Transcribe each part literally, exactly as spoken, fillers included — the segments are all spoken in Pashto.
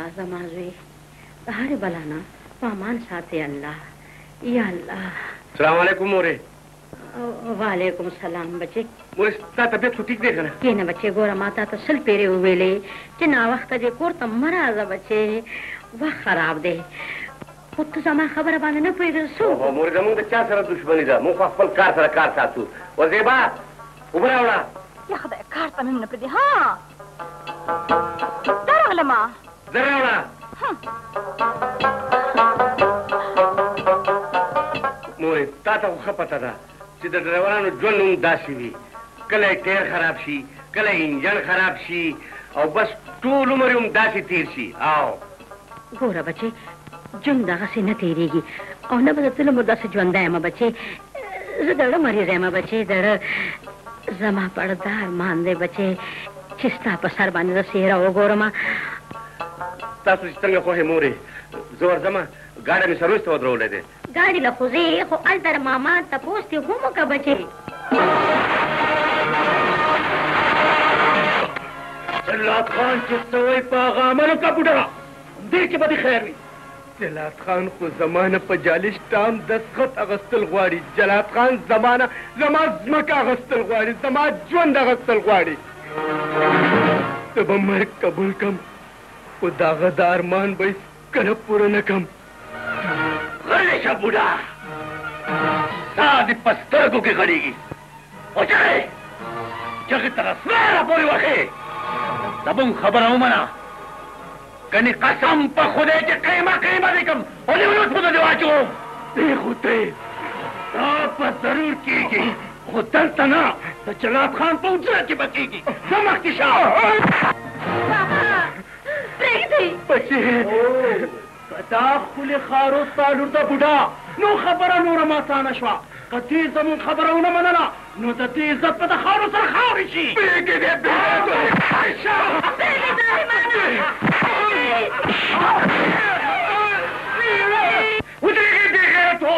अल्लाह समाज़े हर बलाना पामान साथे अल्लाह या अल्लाह। सलाम वालेकुम मोरे। वालेकुम सलाम बच्चे। मोरे ता तबियत ठीक देख ना के न बच्चे गोरा माता तो सल पेरे हुए ले चिना वक्त जे कोर त मराज बच्चे वह खराब दे खुद जमा खबर बाने न पई सो ओ मोरे जमु त चा सर दुश्मनी दा मु खपल कार सर कार साथु ओ जेबा उबरावड़ा या खदा कार त न पदी हां दरगलमा दरगलमा मोरे ता ता खपता दा چې د ډرایورانو ژوند هم داسې وي کله یې ټایر خراب شي کله یې انجن خراب شي او بس ټول عمر یې هم داسې تېر شي او ګوره بچې ژوند دغسې نه تېرېږي او نه به زه تل عمر داسې ژوندی یم بچې زه د زړه مریض یم بچې د زړه زما پړده ارمان دی بچې چې ستا په سر باندې زه څېره وګورم تاسو چې څنګه خوښې مورې زه ورځمه ګاډی مې سرویس ته ودرولی دی गाड़ी ला खुजे खो अलतर मामा तपोस्ती घूमो का बचे जल्लाद खान चित्तोई पागा मनो का बुढ़ा देख के बदी खैर हुई जल्लाद खान को जमाना पर जालिश टाम दस्तखत अगस्तल ग्वाड़ी जल्लाद खान जमाना जमाज मका अगस्तल ग्वाड़ी जमाज ज्वंद अगस्तल ग्वाड़ी तब मर कबूल कम वो दागदार मान बई करब पूरा न कम गणेश बुढ़ा शादी पस्तरगों की गड़ेगी और चले जग तरह मेरा बोई वखे तब उन खबर हूं मना कनी कसम पर खुदे के कीमा कीमा देखम और नहीं उन्होंने खुद दिवाचो देखोते आप जरूर कीगी खुदर तना तो जलाब खान पहुंचना की बचेगी समझ की शाह बच्चे कदा खुले खारो तालुर दा बुढ़ा नो खबरा नूर मासाना शवा कती जमुन खबरा उना मनना नो तती इज्जत पता खारो सर खारिशी बेगे दे बेगे आयशा बेगे दे माना उधर देखे तो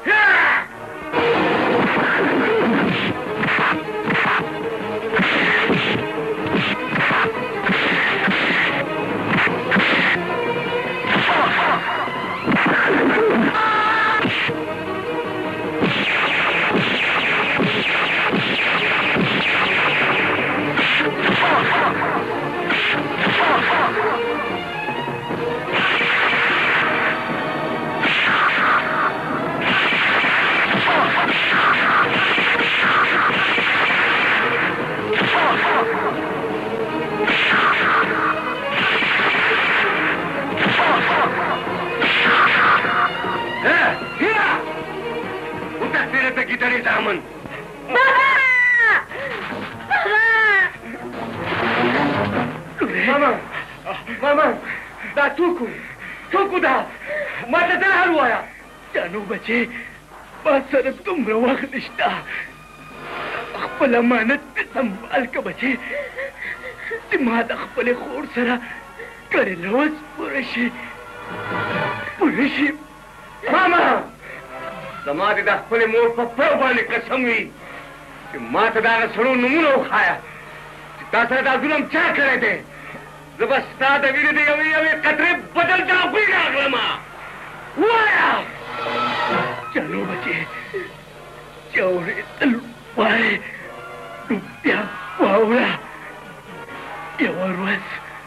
अमानत पे संभाल के बचे दिमाग अखपले खोर सरा करे लवज पुरशी पुरशी मामा समाज दा अखपले मोर पप्पो बाने कसम हुई कि मात दाना सड़ो नमूनो खाया तासरा दा जुलम क्या करे थे जबस्ता दा वीरे दे यवे यवे कतरे बदल जा हुई अगलमा हुआ चलो बचे चौरे तलवारे Lumpia Paula Yawarwas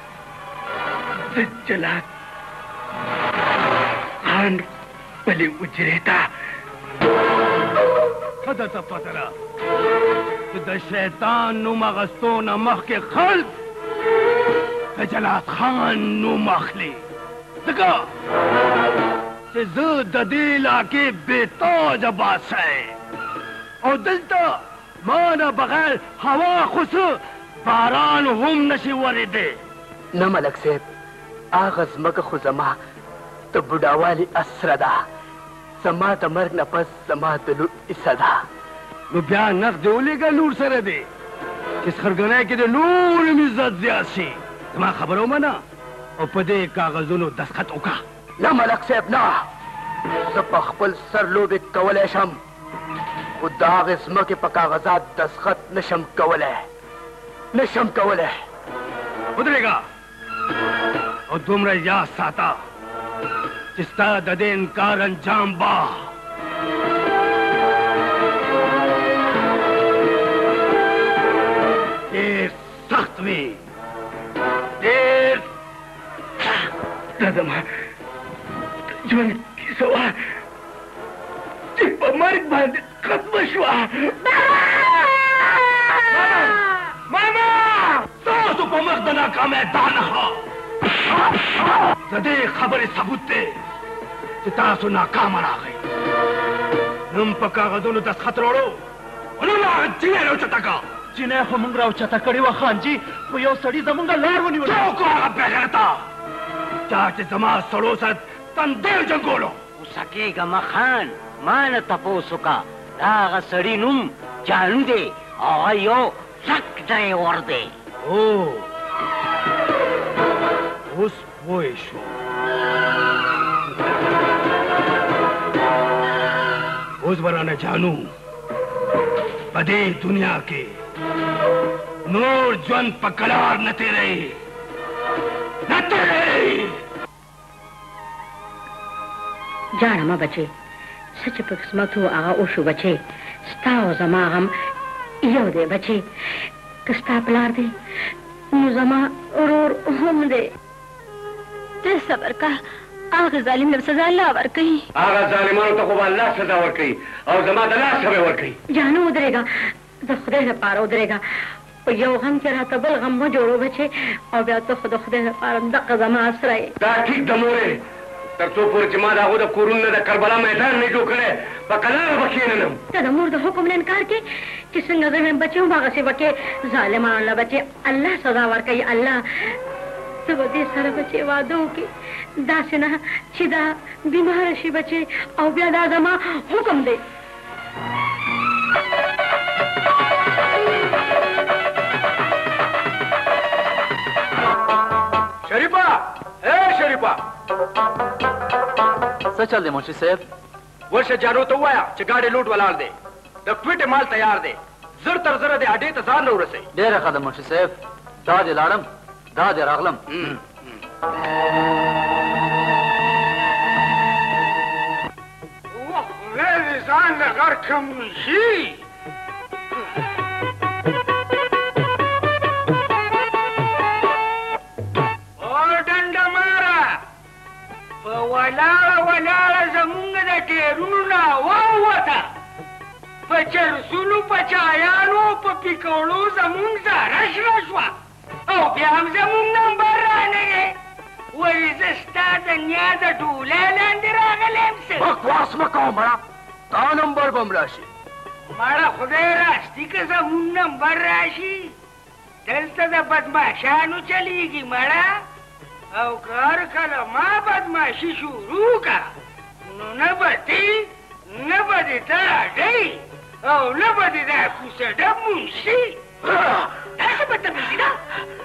Sejelat Khan Bali Ujreta Kada tafatara Kida shaitan nu magastona mahke khalq Sejelat Khan nu makhli Dika Se zud dila ke betaj abbas hai Aur dilta माना बगैर हवा खुश बारान हम नशी वरिदे न मलक से आगज मग खुजमा तो बुढ़ावाली असरदा समा तमर नपस समा तलु इसदा रुपया नख देवले का नूर सर दे किस खरगने के दे नूर इज्जत ज्यासी तमा खबरों में ना और पदे कागजों दस्तखत ओका न मलक से अपना सब अखपल सर लोबे कवले शम दाग इसम के पका गजा दस्तखत नशम कवल है नशम कवल है उधरेगा और दुमरा याद साता जिसता ददे इनकार अंजाम बा देर सख्त में देर दादा माँ जुन की सवा मर्ग बांध खत्म शुआ मामा तो सुपमक बना का मैदान हा ददे खबर सबूत दे तासु नाकाम आ गई नम पक्का गदों दस खतरोड़ो उन्होंने जिन्हें रो चटका जिन्हें हम राव चटा कड़ी वा खान जी वो यो सड़ी जमुंगा लार वनी वनी जो को आगा बेगरता चाचे जमा सड़ो सर तंदेल जंगोलो उसकेगा मखान मान तपोसुका दागा सड़ी नुम जानू दे आयो सक जाए और दे ओ उस वो इशू उस बराने जानू बदे दुनिया के नूर ज्वन पकड़ार न तेरे न तेरे जाना माँ बचे सच पक्समत हो आगा ओशु बचे स्ताओ जमा हम यो दे बचे कस्ता पलार दे मुजमा और हम दे ते सबर का आगा जालिम ने सजा अल्लाह वर कही आगा जालिमानो तो को अल्लाह सजा वर कही और जमा दला सबे वर कही जानो उधरेगा तो खुदा से पार उधरेगा यो हम के रात बल गम में जोड़ो बचे और ब्या तो खुदा खुदा से पार दक जमा आसराए दा ठीक दमोरे तरतो पुर जमा दा खुदा कुरुन ने करबला मैदान नहीं जो करे पकला बखीने नम तद मोर द हुक्म ने इनकार के कि संग अगर में बचे भाग से बके जालिमान अल्लाह बचे अल्लाह सजा वर कही अल्लाह तो बदे सारा बचे वादों के दासना चिदा बीमार शी बचे और ब्या दा जमा हुक्म दे शरीफा ए शरीफा सच चल दे मुंशी साहब वर्ष जानो तो वाया च गाड़ी लूट वलाल दे द क्विट माल तैयार दे जर तर जर दे अडे त जान नो रसे डेरा खदम मुंशी साहब दाद लाड़म दाद रागलम वो ले जान घर खमुशी वलाला वलाला जमुंग दा टेरुना वावता पचर सुनु पचायानो पपिकोलो जमुंग दा रश रशवा ओ बियाम जमुंग नंबर राने वरी जस्ता दन्या दा डूला लंदरा गलेम से बकवास मको बड़ा ता नंबर बमराशी मारा खुदे रास्ती के जमुंग नंबर राशि दलता दा बदमाशानु चलीगी मारा او کار کله ما بدمعشی شروع کا نو نه بدی نه بدی تا دی او نه بدی دا کوسه د منشي دا څه بدمعشی ده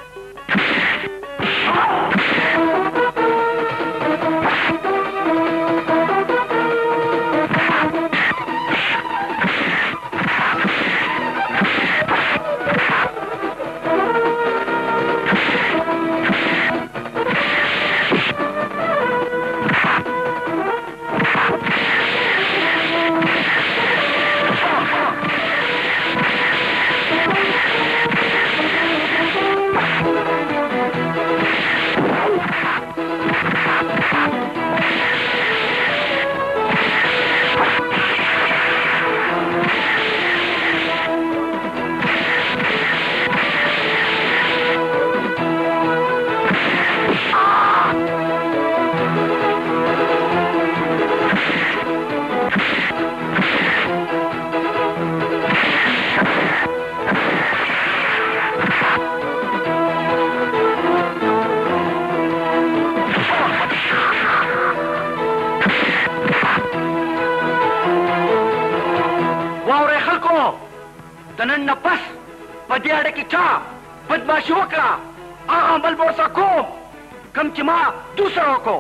दनन नपस पदियाड़े की चा बदमाशी वकड़ा आमल बोसा को कम चिमा दूसरों को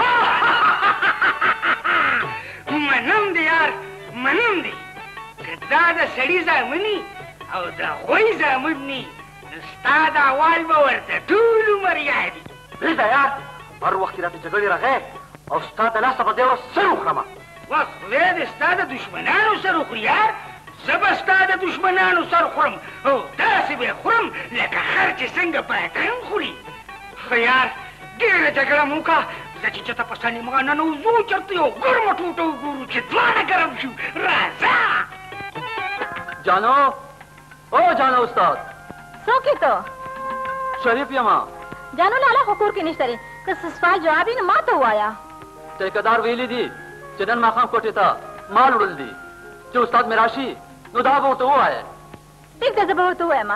मनम दे यार मनम दे कदा दा सड़ी जामनी और दा होई जामनी स्तादा वाल बवर दा दूलू मरियादी रिदा यार هر وخت راته جګړې راغی او ستا د لاسه به زه ور سر وخورم. وا خدای دې ستا د دشمنانو سر وخوري یار. زه به ستا د دشمنانو سر خورم او داسې به خورم لکه خر چې څنګه بادرنګ خوري. ښه یار ډېره جګړه مو وکړه. زه چې چېرته په سلیمان ننوځو چېرته یو ګرمه ټوټه وګورو چې دواړه ګرم شو. راځه جانو او جانو استاد څوک یې ته؟ شریف یما. جانو لالا خو کور کې نشته دی. که څه سوال جواب یې نو ما ته ووایه. ټیکهدار ویلي دي چې نن ماښام کوټې ته مال وړل دي چې استاد مې راشي نو دا به ورته ووایه. ټیک ده زه به ورته ووایم.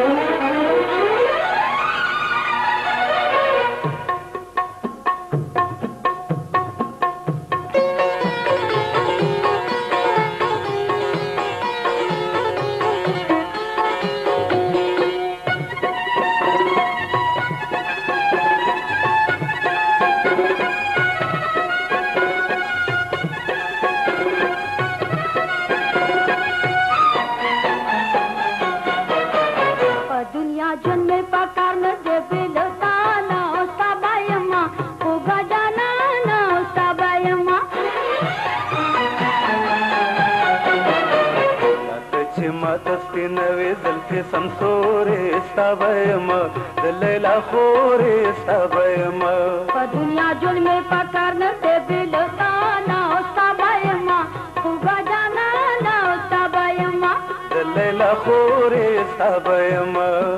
نوې زلفې سمسورې ستا به یم د لیلا خورې ستا به یم په دنیا ژوند مې په کار نه دی بې له تا نه او ستا به یم خوږه جانانه او ستا به یم د لیلا خورې ستا به یم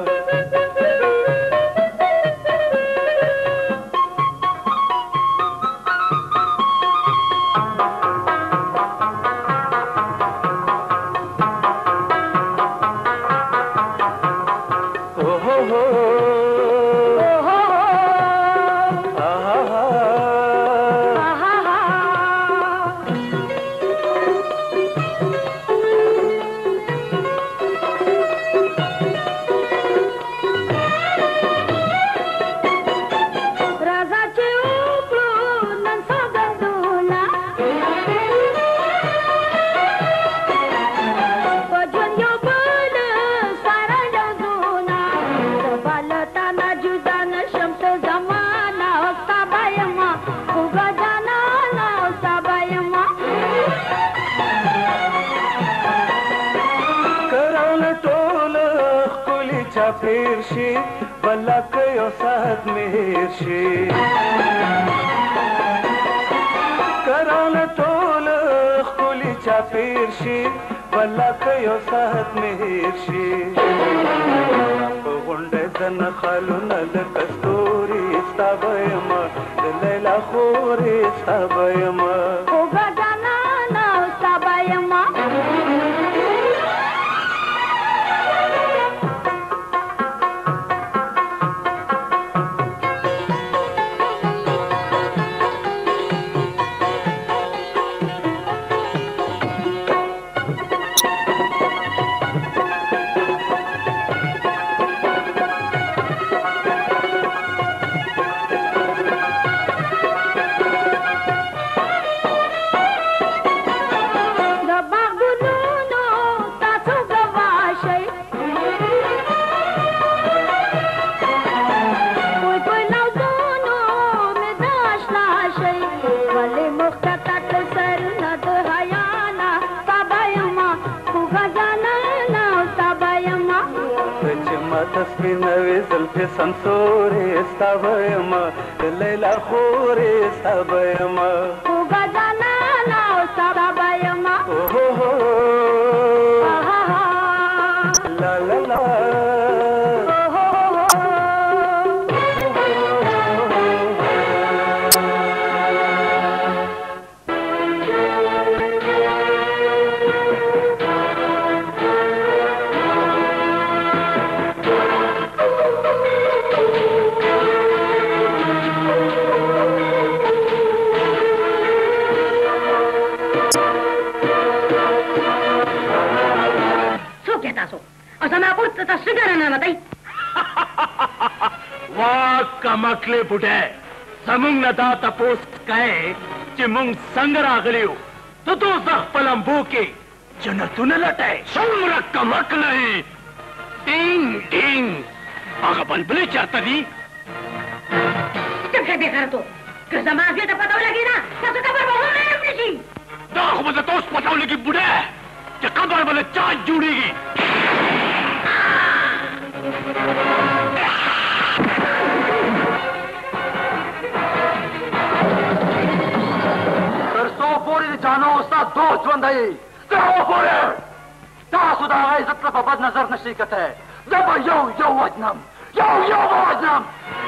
پیر شي بلک یو ساعت مهیر شي کرانه ټول خولي چا پیر شي بلک یو ساعت مهیر شي په غونډه زنه خالونه د کستوري ستا به یم د لیلا خورې ستا به یم خوږه جانانه او ستا به یم سپینوې زلفې سمسورې ستا به یم د لیلا خورې ستا به یم خوږه جانانه او ستا به یم لا لا لا کمکلې بوډۍ زمونږ نه دا تپوس کوې چې مونږ څنګه راغلي یو ته دوزخ په لمبو کې جنتونه لټوې څومره کمکله یې ډینګ ډینګ هغه بلبلې چېرته دي चुप कर बेकार तो कि समाज में तो पता लगी ना तो कबर बहुत नहीं अपनी जी दाख मुझे तो उस पता लगी बुढ़े कि कबर वाले चाँद जुड़ेगी तरसो बोरी जानो उसका दो ज्वंदाई तो बोरे तासु दा इज्जत ला बद नजर नशी कते जब यो यो वजनम यो यो वजनम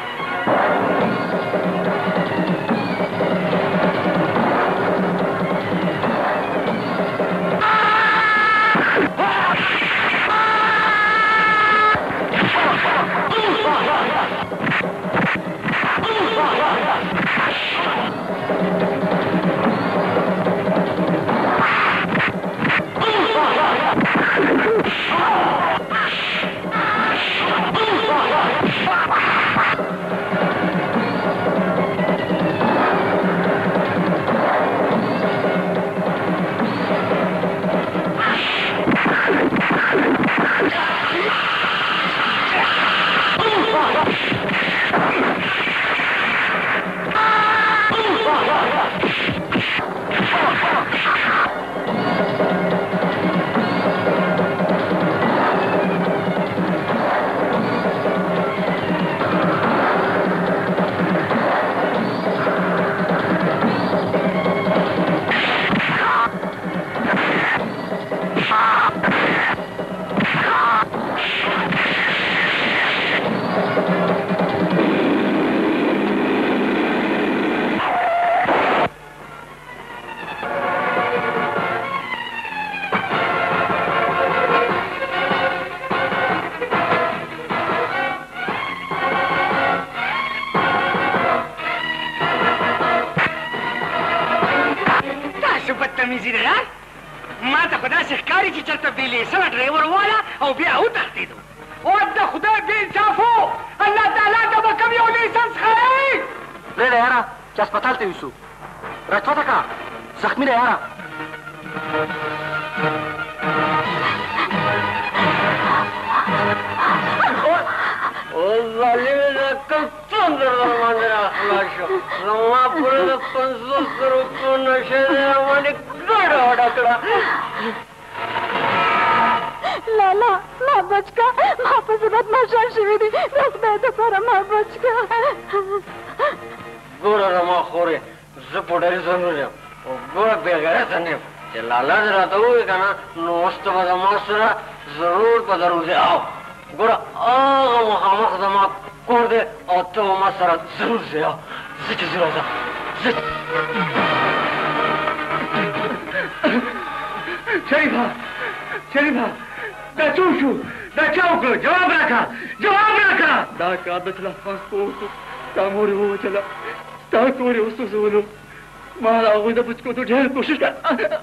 शरीफा शरीफा दा चूशू दा चौक जवाब रखा जवाब रखा दा का बचला पासपोर्ट ता मोरे वो चला ता कोरे उसो सोलो मारा वो दा बचको तो ढेर कोशिश कर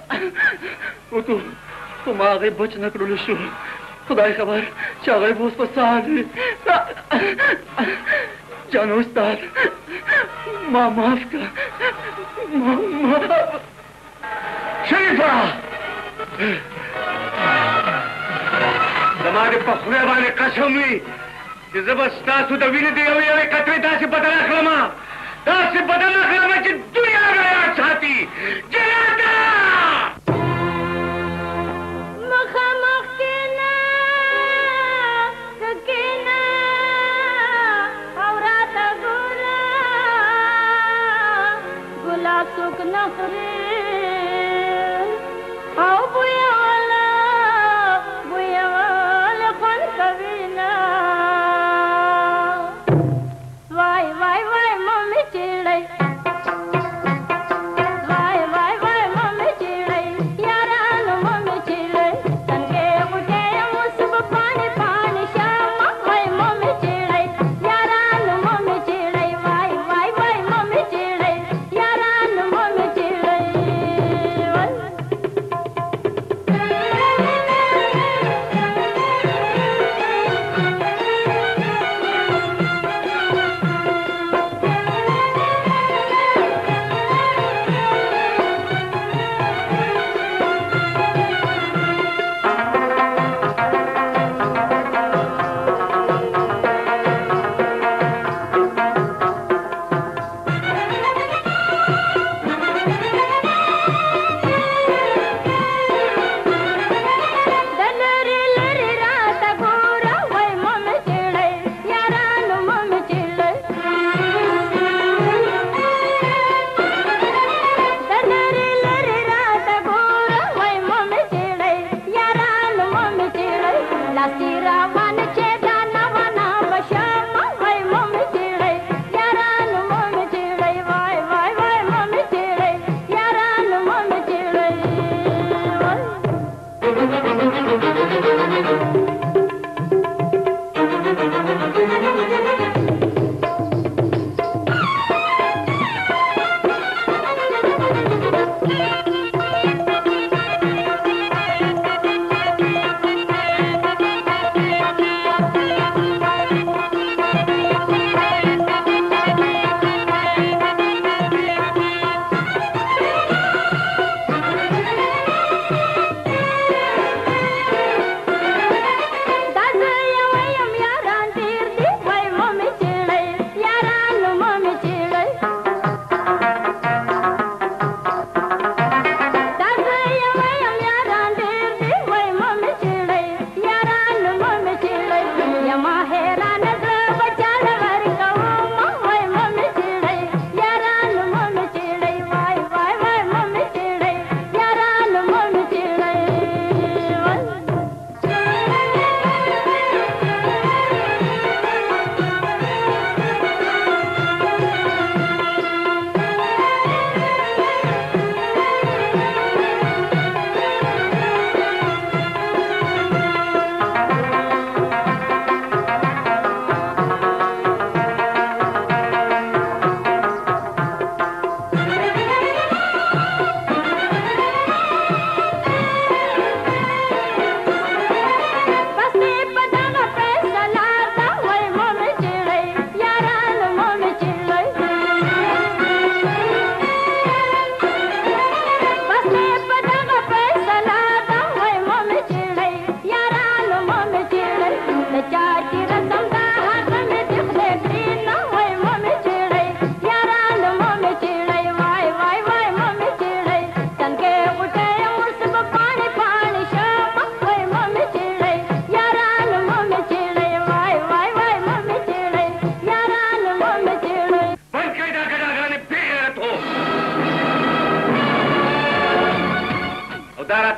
वो तो तो मारे बच न करो शो खुदाई खबर चाहे वो उस पर साली जानो उस्ताद माँ माफ कर माँ माफ शरीफा हमारे पखुरे वाले कसम हुई कि जबरदस्त तासु दवीने दे हुए ये कतरे तासे बदल अखलमा तासे बदल अखलमा कि दुनिया गया छाती जलाता मखमख के ना के ना औरत गुला गुलाब सुख नखरे आओ बुया वाला बुया वाला कौन कभी ना वाई वाई वाई मम्मी चिड़ै वाई वाई वाई मम्मी चिड़ै यारा नो मम्मी चिड़ै तनके उठे मुसब पानी पानी श्यामा वाई मम्मी चिड़ै यारा नो मम्मी चिड़ै वाई वाई वाई मम्मी चिड़ै यारा नो मम्मी चिड़ै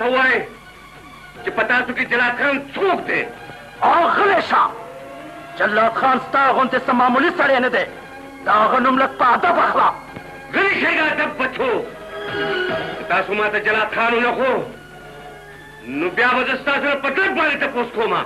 चाहता हुआ है कि पता तो कि जलाद खान सूख दे और गलेशा जल्लाद खान स्टागों से समामुली सड़े ने दे दागनुम लग पाता बखला गलीशेगा तब बचो तासु माता जलाद खान न हो नुब्या वजस्ता से पटल पाले तक उसको मां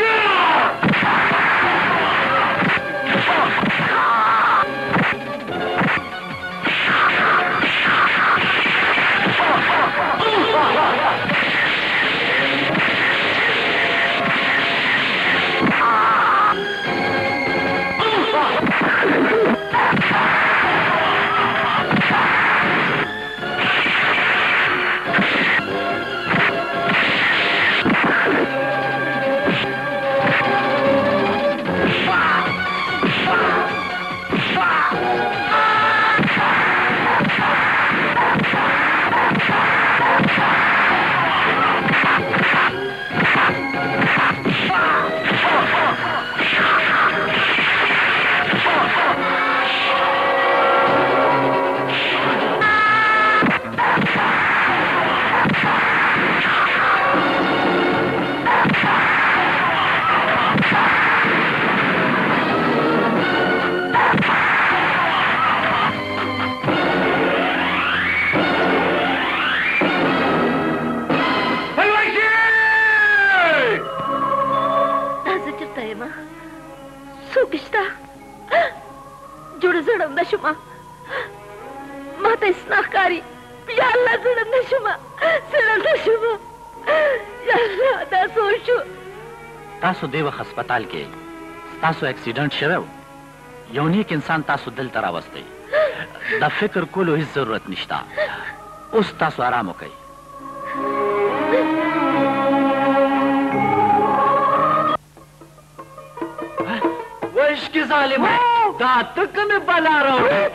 तासु देवख अस्पताल के तासु एक्सीडेंट शरव यौनिक इंसान तासु दिल तरावस्ते द फिक्र कोलो हिज जरूरत निश्ता उस तासु आराम हो गई वो इश्क जालिम है दातक में बला रहा हूँ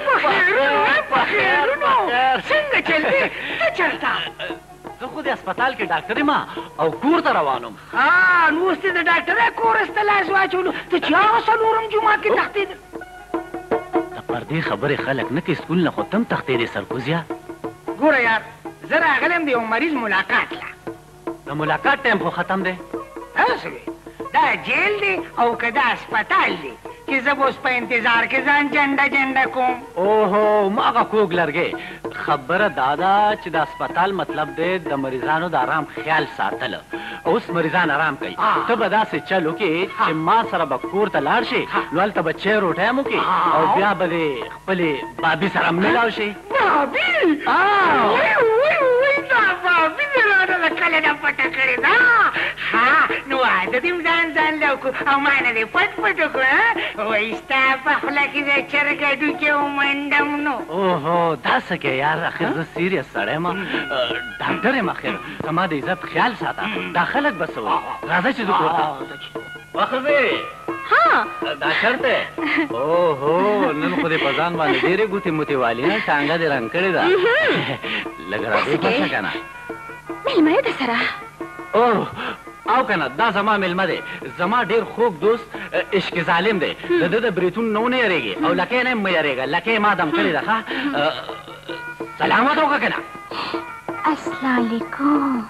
सिंह चलते तो चलता तो खुद अस्पताल के डॉक्टर माँ और कूर तरवानो हाँ नूस्ते द डॉक्टर है कोरस तलाश वाचुलू तो क्या सलूरम जुमा की तख्ती पर्दे खबर खलक न कि स्कूल न खत्म तख्ते दे सरकुजिया गोरा यार जरा अगलम दे मरीज मुलाकात ला तो मुलाकात टाइम को खत्म दे ऐसे दा जेल दे और कदा अस्पताल दे कि जब उस पर इंतजार के जान झंडा झंडा को ओहो माँ का कोग लगे खबर दादा चिद अस्पताल मतलब दे द मरीजानो द आराम ख्याल सातल उस मरीजान आराम कई तो बदा से चलो कि माँ सरा बकूर तलार शे नवल तब चेयर उठाया मुके और ब्याह बदे पले बाबी सरा मिलाओ शे बाबी हाँ बाबी मेरा ना कले ना पटा करे ना हाँ नो आज दिन जान जान लो को अमाने दे पट पट को वो इस्ता पहला की दे चरगा दुके उमंडम नो ओहो दास के यार आखिर सीरियस सड़े माँ डॉक्टर है माखिर हमारे इज्जत ख्याल साता दाखलक बस वो राजा चीज़ को वखबे हाँ डॉक्टर ते ओहो नन खुदे पजान वाले देरे गुती मुती वाली ना टांगा दे रंग करे दा लग रहा है क्या कहना मिल मरे दसरा ओह आओ कहना दा जमा मिल मदे जमा डेर खूब दोस्त इश्क जालिम दे दे दे ब्रीतुन नौ ने रहेगी और लके ने मैं रहेगा लके मादम करे रखा सलामत होगा कहना अस्सलाम वालेकुम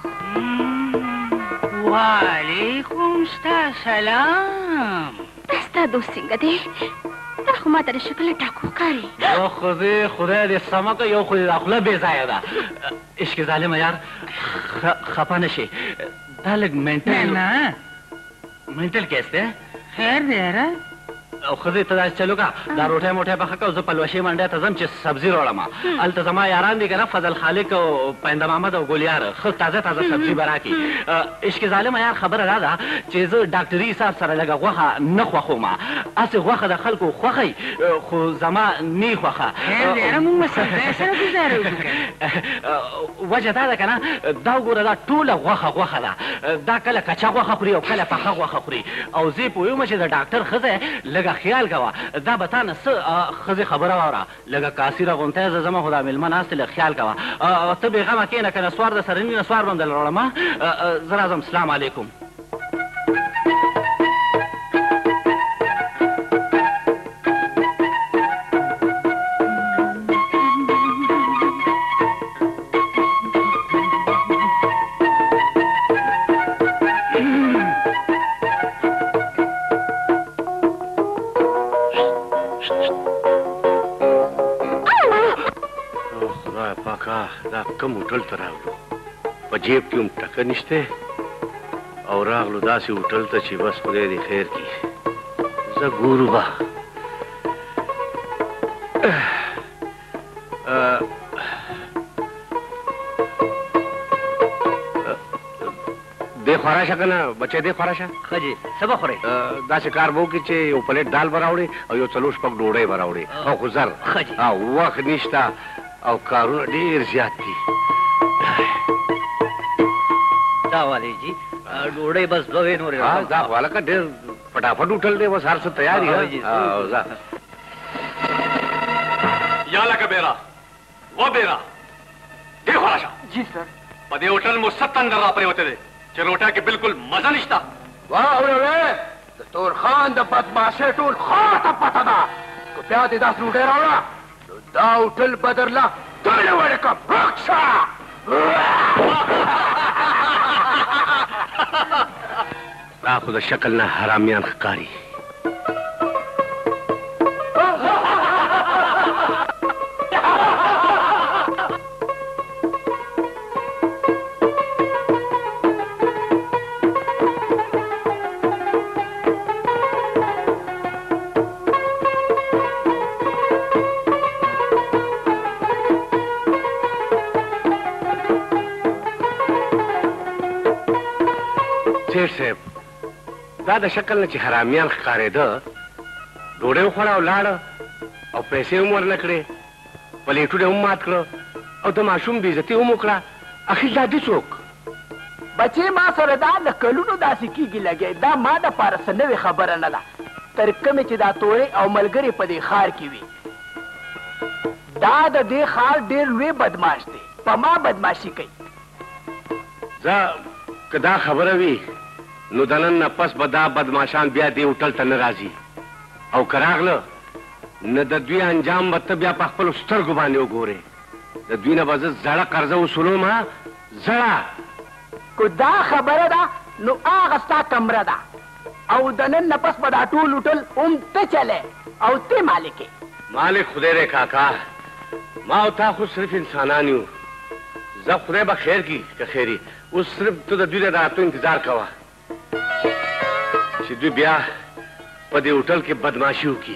वालेकुम सलाम दस्ता दोस्ती गदे तखमा तेरे शक्ल टाकू कारी ओ खुदे खुदा दे समक यो खुद अखला बेजायदा इश्क जालिम यार खपा नशे दालग मेंटल ना मेंटल कैसे खैर दे रहा खुदे तदा चलो का दार उठे मोठे बखका उस पलवशी मंडे तजम चे सब्जी रोड़मा अल तजमा यारान दी कना फजल खालिक और पैंदा मोहम्मद और गोलियार खुद ताजा ताजा सब्जी बना की इश्क जालिम यार खबर आदा चीज डॉक्टरी हिसाब सर लगा वहा न खखोमा अस वहा दखल को खखई खु जमा नी खखा खैर दे रहा मुंह सर सर गुजार वजह दा कना दा गोरा दा टोला वहा वहा दा दा कला कच्चा वहा खरी और कला पका वहा खरी और जे पोयो मचे दा डॉक्टर खजे लगा ख्याल कवा दा बताना स खजे खबर आवरा लगा कासिरा गुंता जमा खुदा मिलमन असले ख्याल कवा तबे गमा केना कना स्वार द सरनी स्वार बंदल रोमा जरा जम अस्सलाम वालेकुम خدای پاکه دا کوم هوټل ته راغلو په جیب کې هم ټکه نشته او راغلو داسې هوټل ته چې بس خدای دې خیر کړي زه ګورو به دې خوا راشه که نه بچی دې خوا راشه ښه جي څه به خورئ داسې کار به وکړي چې یو پلیټ دال به راوړې او یو څلور شپږ ډوډۍ به راوړې او خو زر او وخت نشته او کارونه ډېر زیات دي دا والی جي ډوډۍ بس دوې نورې دا خو هلکه ډېر فټافټ هوټل دی بس هر څه تیار دي یا لکه بیرا و بیرا دې خوا راشه جی سر په دې هوټل مو ست تندر را پرېوتی دی چې روټه کې بالکل مزه نشته واورې د تور خان د بدماشۍ ټول ښار ته پته ده که بیا دې داسې ډوډۍ راوړه نو دا هوټل به درله تړلی ورکړم ورک شه دا خو د شکل نه حرامیان ښکاري سیټ صاحب دا د شکل نه چې حرامیان ښکارېده ډوډۍ وخوړه او لاړه او پیسې هم ورنه کړې پلیټونه هم مات کړه او د ماشوم بېعزتي هم وکړه اخر دا دي څوک بچې ما سره دا له کلونو داسې کېږي لګی دا ما دپاره څه نوې خبره نه ده تر کومې چې دا تورې او ملګرې په دې ښار کې وي دا د دې ښار ډېر لوی بدماش دی په ما بدماشي کوي زه که دا خبره وي نو د نن نه پس به دا بدماشان بیا دې هوټل ته نه راځي او که راغله نه د دوی انجام به ته بیا په خپلو سترګو باندې وګورې د دوی نه به زه زړه قرضه وصولوم زړه که دا خبره ده نو هغه ستا کمره ده او د نن نه پس به دا ټول هوټل هم ته چلی او ته مالک یې مالک خدای دی کاکا ما او تا خو صرف انسانان یو زه خدای به خیر کړي که خیري اوس صرف ته د دوی د راتلو انتظار کوه چې دوی بیا په دې هوټل کې بدماشي وکړي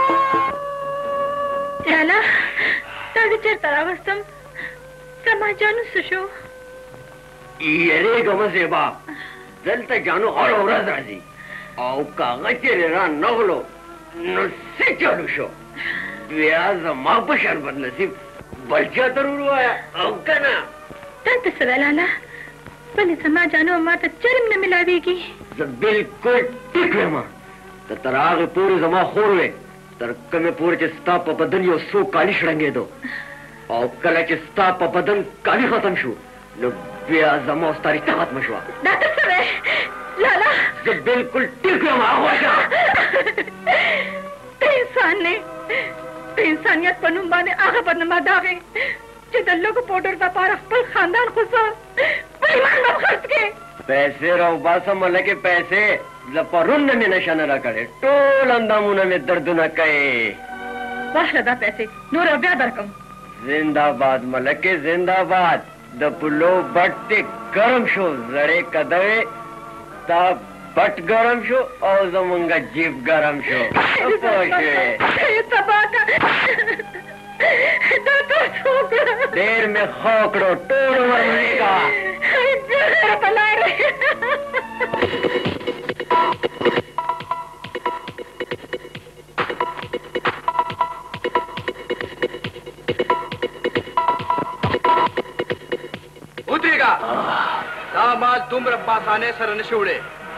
لالا تا دې چېرته راوستم زما جانو څه شو یریږه مه زیبا دلته جانو هره ورځ راځي او که هغه چېرې را نغلو نو څه چالو شو بیا زما په شر بدنصیب بل چا ته وروایه او که نه دلته څه ده لالا ولې زما جانو ما ته چرم نه ملاویږي زه بلکل ټیک یم ته تر هغې پورې زما خور وې تر کومې پورې چې ستا په بدن یو څو کالي شړنګېدو او کله چې ستا په بدن کالي ختم شو نو بیا زما ستا رشته ختمه شوه دا ته څه دی لالا زه بلکل ټیک یم هغه ته انسان نه د انسانیت په نوم باندې هغه بدنامه داغې چې د لږو پوډر دپاره خپل خاندان خو زه په ایمان به خرڅ کړې پیسې راوباسه ملکې پیسې زه پرون نه مې نشه نه راکړې ټول اندامونه مې دردونه کوي واخله دا پیسې نور بیا درکم زنده‌باد ملکې زنده‌باد د پلو بټ دې ګرم شو زړې کدوې تا بټ ګرم شو او زمونږ جیب ګرم شو پوه شوې ډېر مې ښه کړو ټول عمر مې کوه ودرېږه دا مال دومره په اسانۍ سره نشي وړی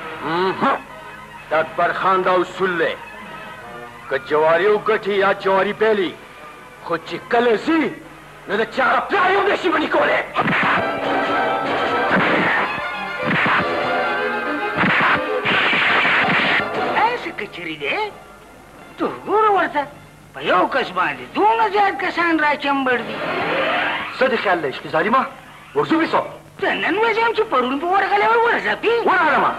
د اکبر خان دا اصول دی که جواري وګټي یا جواري پیلي خو چې کله ځي نو د چا پلار یې هم نشي مني کولی داسې کچري دی ته وګوره ورته په یو کس باندې دومره زیات کسان راچمبړ دي څه دې خیال دی عشقي ظالمه ورځو بیسو ته نن وځم چې پرون په ورغلی ور ورځپي ورغلمه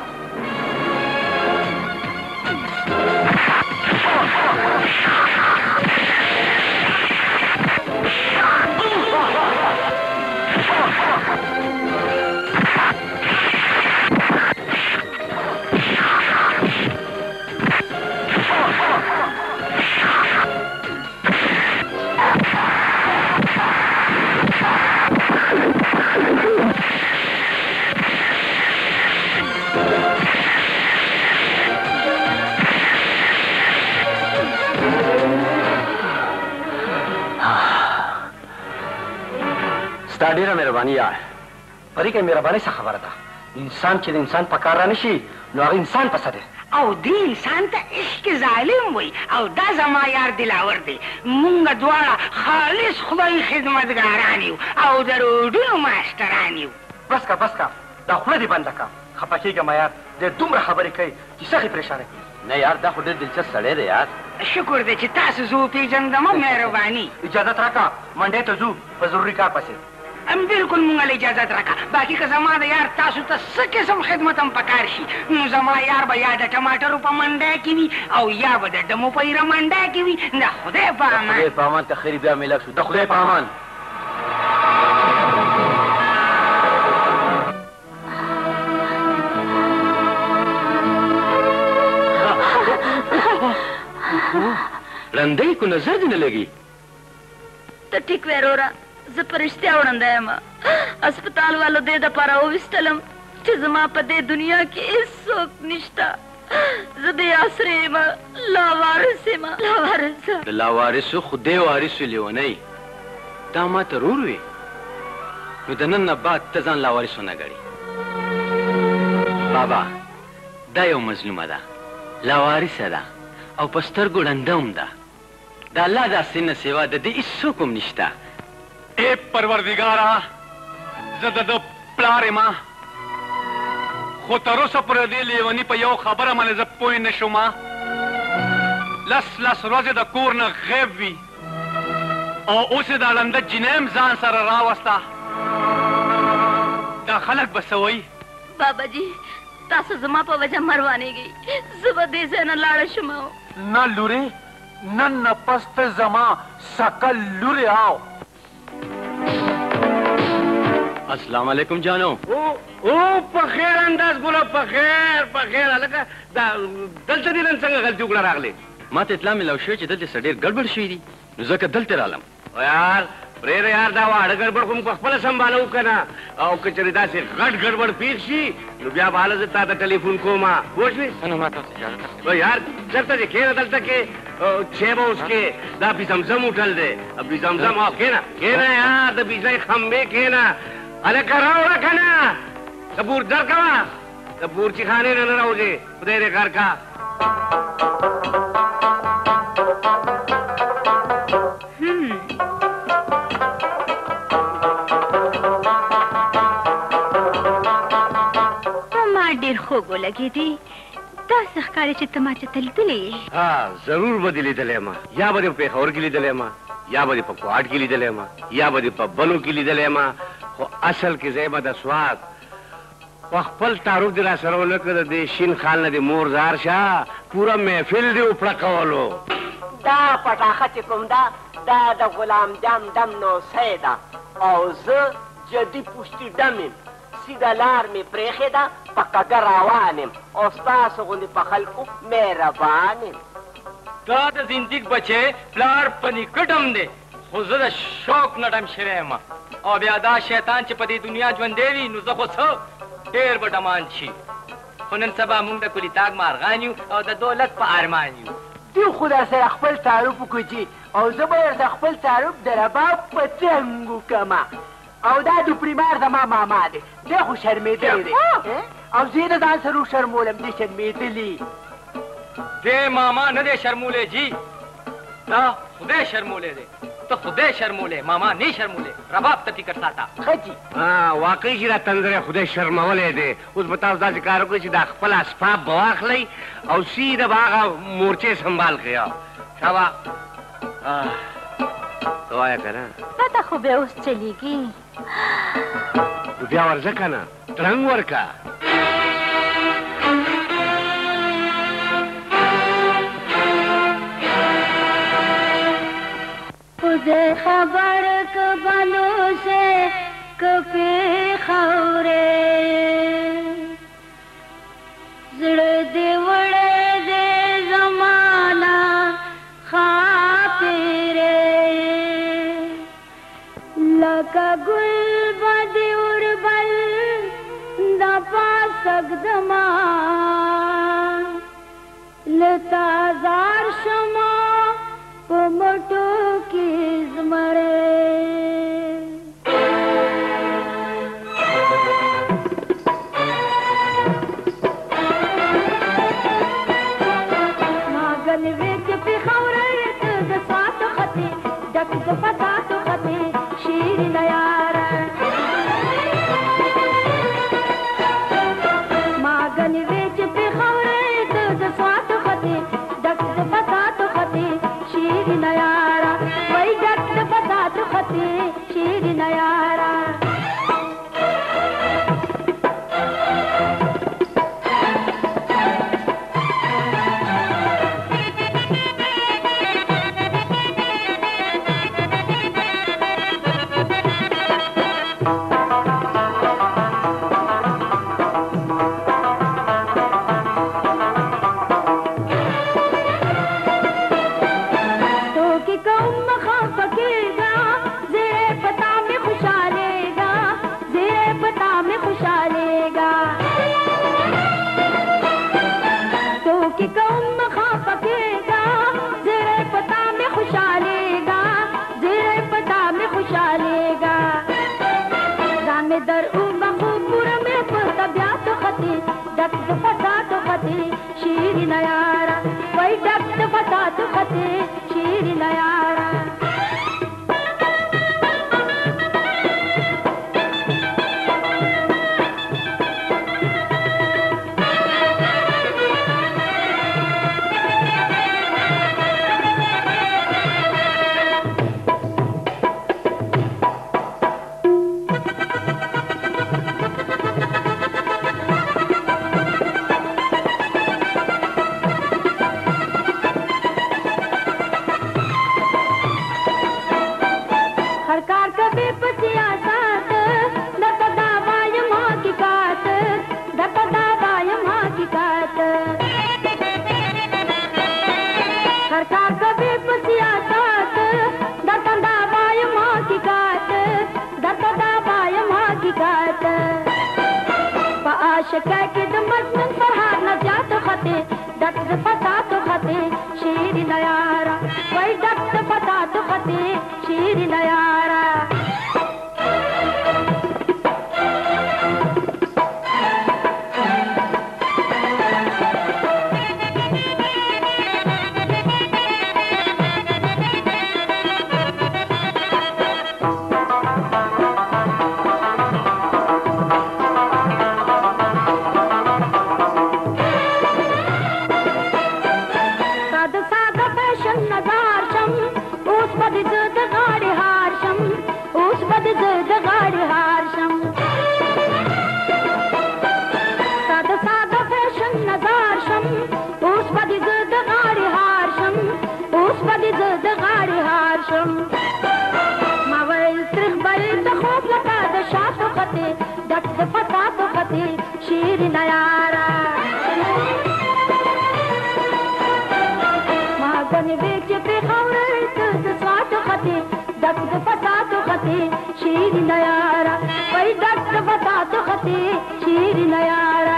دا ډیره مهرباني یار پرې کې مهرباني څه خبره ده انسان چې د انسان په کار رانشي نو هغه انسان پسه دی او دې انسان ته عشق ظالم وي او دا زما یار دلاور دی مونږ دواړه خالص خدای خدمتګاران یو او د روډونو ماسټران یو بس کا بس کا دا خوله دې بنده کا خفه کېږم یار دې دومره خبرې کوي چې سخي پریشانه کوي نه یار دا خو ډېر دلچسپ سړی دی یار شکر دی چې تاسو زه وپېژندم مهرباني اجازت راکړه منډې ته ځو په ضروري کار پسې ام بالکل مونږ له اجازت راکړه باقي که زما د یار تاسو ته څه قسم خدمت هم پکار شي نو زما یار به یا د ټماټرو په منډه کې وي او یا به د ډمو په ایره منډه کې وي د خدای په امان خدای په امان ته خیري بیا میلاو شو د خدای په امان رندۍ کو نظر دې نه لګي ته ټیک وې وروره زه په رښتیا وړنده یم هسپتال والو دې دپاره وویستلم چې زما په دې دنیا کې هېڅوک نشته زه بې اسرې یم لاوارث یم لاوارث د لاوارثو خدای وارثو لیونۍ دا ما ته رور وي نو د نن نه بعد ته ځان لاوارث ونه ګڼي بابا دا یو مظلومه ده لاوارثه ده او په سترګو ړنده هم ده د الله داسې نه سوا د دې هېڅوک هم نشته اے پروردگارا زه د ده پلار یم خو تر اوسه پورې دې لیوني په یو خبره باندې زه پوه نه شوم لس لس ورځې د کور نه غیب وي او اوس یې دا ړنده جینۍ هم ځان سره راوسته دا خلک به څه وایي بابا جی تاسو زما په وجه مروانېږئ زه به دې ځای نه لاړه شم نه لورې نن نه پس ته زما سکل لورې آو السلام علیکم جانو او په خیر انداز ګوله په خیر په خیر هلکه دا دلته دې نن څنګه غلطي وکړه راغلې ما ته اطلاع میلاو شوې چې دلته څه ډېر ګډوډ شوي دي نو ځکه دلته رالم او یار پرېږده یار دا واړه ګډوډ خو موږ پخپله سنبالو که نه او که چېرې داسې غټ ګډوډ پېښ شي نو بیا به هله زه تا ته ټلیفون کوم پوه شوې نو ما تاسو اجازه درکړئ او یار چېرته دې کښېنه دلته کې چای به اوس کې دا بي زمزم هوټل دی بي زمزم او کښېنه کښېنه یار د بجلۍ خمبې کښېنه هلکه راوړه که نه د بور در کوه د بورچي خانې نه نه راوځې خدای دې کار کا ډېر خوږ ولګېدې داسې ښکاري چې ته ما چېرته لیدلی یې ها ضرور به دې لیدلی یم یا به دې په پېښور کې لیدلی یم یا به دې په کوهاټ کې لیدلی یم یا به دې په بلو کې لیدلی یم خو اصل کې زه یم د سوات په خپل تعارف دې را سره ونه کړه د دې شین خال نه دې مور زار شه پوره محفل دې وپړقولو دا پټاخه چې کوم ده دا د غلام جان دم نوسی ده او زه جدي پوشتي ډم یم سیده لار مې پرېښې ده په کږه روان یم او ستاسو غوندې په خلکو مهربان یم دا د زندګ بچې پلار په نیکه ډم دی خو زه د شوق نه ډم شوی یم او بیا دا شیطان چې په دې دنیا ژوندی وي نو زه خو څه ډېر به ډمان شي خو نن سبا موږ د کلیتاګ مارغان یو او د دولت په ارمان یو دوی خو در سره خپل تعارف وکړو چې او زه به درته خپل تعارف د رباب په څنګ وکړم او دا د پریمار زما ماما دی دی خو شرمېدلی دی او زه یې د ځان سره وشرمولم دی شرمېدلي دی ماما نه دی شرمولی جی دا خدای شرمولی دی ته خدای شرمولی ماما نه شرمولی رباب ته فکر ساته ښه جي واقعي چې دا تندری خدای شرمولی دی اوس به تاسو داسې کار وکړئ چې دا خپل اسباب به واخلئ او سیده به هغه مورچې سنبال کړئ شابه ته وایه که نه پته خو بیا اوس چلیږي نو بیا ورځه که نه ترنګ ورکه خدای خبر که بلو سے کپی خورے زړه دې وړه دې زمانہ خاطره لکه ګل بدې اوربل د پاسک دما لتا زار شما په مټو کې زمره دک د فتاتو خطي شیرین یارا ما غني وچ په خوره د سواتو خطي دک د فتاتو خطي شیرین یارا وای دک د فتاتو خطي شیرین یارا شیرین یارا وای دک د فتاتو خطي شیرین یارا شکایت د مجنون فرحات نه زیاتو خطي دک د فتاتو خطي شیرین یارا وای دک د فتاتو خطي شیرین یارا شیرین یارا ما غني وچ په خوره د سواتو خطي دک د فتاتو خطي شیرین یارا وای دک د فتاتو خطي شیرین یارا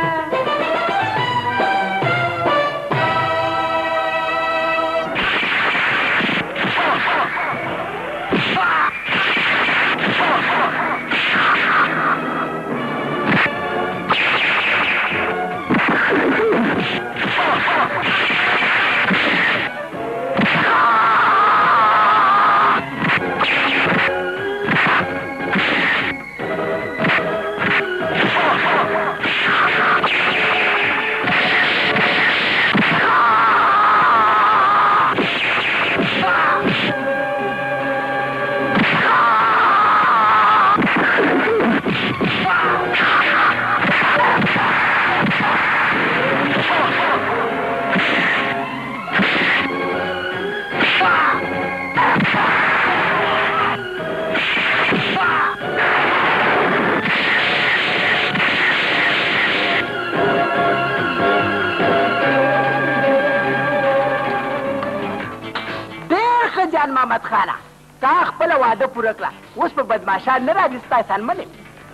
محمد خانه تا خپل واده پوره کړه اوس په بدمعشان نه راځي ستا سلمنې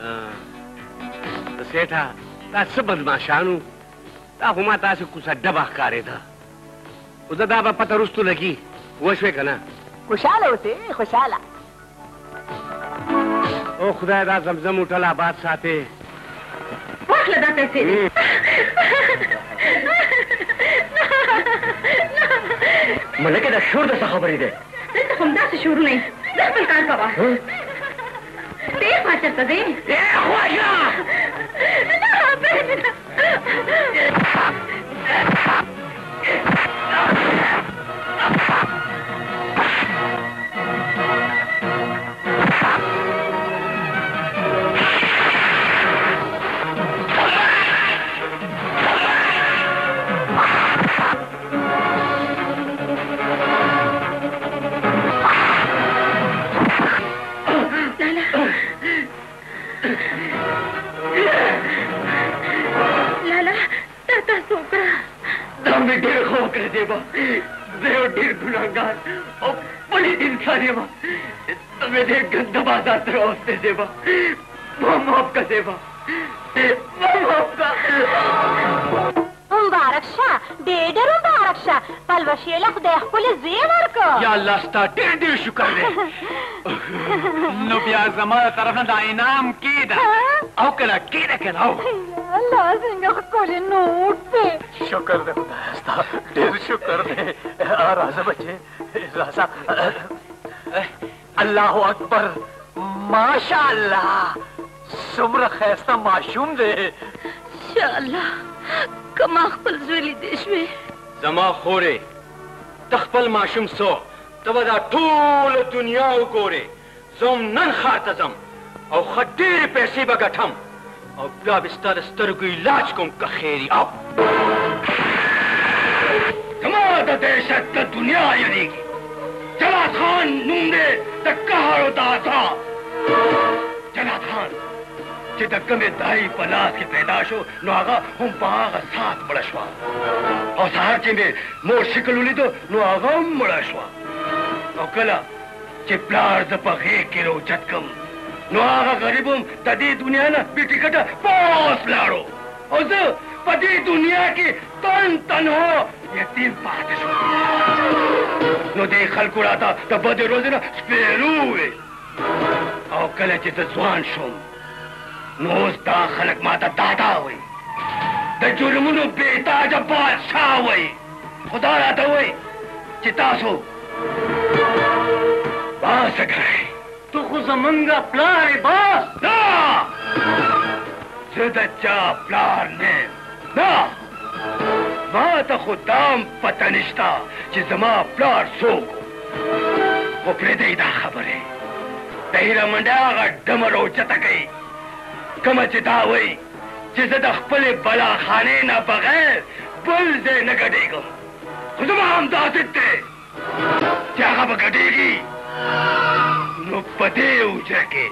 سیټه دا څه بدمعشانو دا خو ما تاسې کوڅه ډبه ښکارېده خو زه دا به پته وروستو لګي وشوې که نه خوشحاله اوسې خوشحاله او خدای دا زمزم هوټل آباد ساتې واخله دا پیسې دي ملکه دا شور د څه خبرې دی دلته हमदा से शुरू नहीं दरपल कार कवा देर फाचर तो दे ए ख्वाजा ना ढेर खो कर देवा देव ढेर गुनाहगार और बड़ी इंसानी माँ तुम्हें देख गंदा बाजार रोस्ते देवा वो माफ का देवा वो माफ का मुबारक शाह डेडर मुबारक शाह पलवशियला खुदा खुले जेवर को या अल्लाह स्ता ढेर ढेर शुक्र है नो बिया जमा तरफ ना इनाम कीदा आओ करा कीदा कराओ अल्लाह सिंह कोले नोट पे शुक्र दे खुदा स्ता ढेर शुक्र दे राजा बच्चे राजा अल्लाह अकबर माशाअल्लाह सुमर खैस्ता माशूम दे इंशाअल्लाह कमा खपल ज़वेली देश में जमा खोरे तखपल माशूम सो तबदा ठूल दुनिया उकोरे जोम नन खातजम और खड्डीर पैसे बगठम और प्या बिस्तर स्तर को इलाज को कखेरी आओ तमाम देशत का दुनिया यानी की जला खान नूंदे तकहारो दासा जला खान जिधर में दाई पलास के पैदाशो नुआगा हम बाग साथ बड़शवा और सहारचे में मोर शिकलुली तो नुआगा हम बड़शवा और कला चिपलार जपखे किरो चटकम नुआगा गरीबम तदी दुनिया ना बिटी कटा पास लाड़ो और जो पदी दुनिया की तन तन हो यतीम पाते सो नो दे खलकुड़ा था तब बदे रोजे ना स्पेरू हुए और कला चित ज़वान शोम नोज दा खलक माता दादा हुई द जुर्मुनु बेटा जब बादशाह हुई खुदा राता हुई चितासो बास गए तू खुद जमंगा प्लार बास ना ज़दच्चा प्लार ने ना माता खुदाम पतनिश्ता जिज़मा प्लार सोको वो प्रेदे इदा खबरे तहीरा मंडागा डमरो चतकई कमचता हुई जिसे दखपले बला खाने ना बगैर बुल से न गडेगम खुदमा हम दासिते क्या खबर गडेगी नो पते उजर के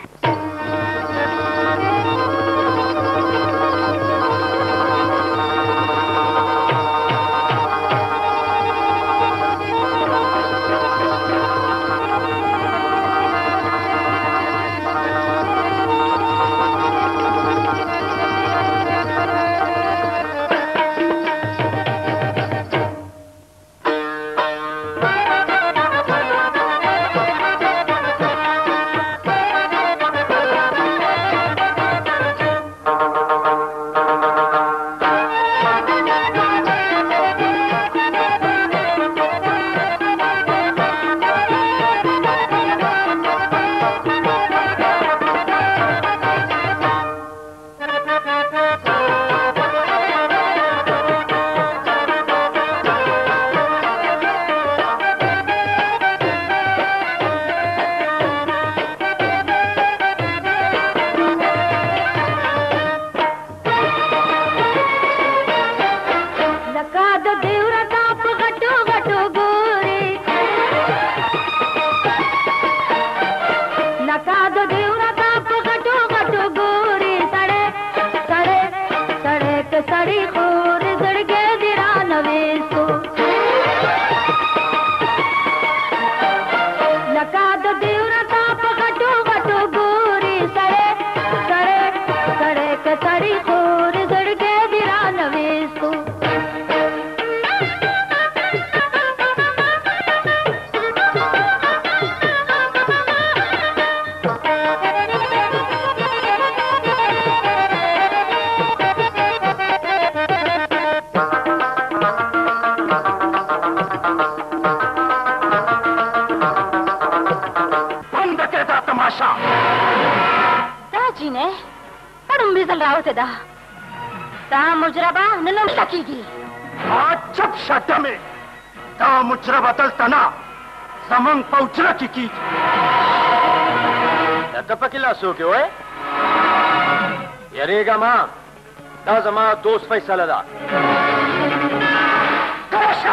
तमाशा दा जीने पड़म बिजल रावते दा दा मुजरबा ननम सकीगी आज जब शट में दा मुजरबा दलतना समंग पहुंचना की की दा पकिला सो के ओए यरेगा मां दा जमा दोस्त फैसला दा तमाशा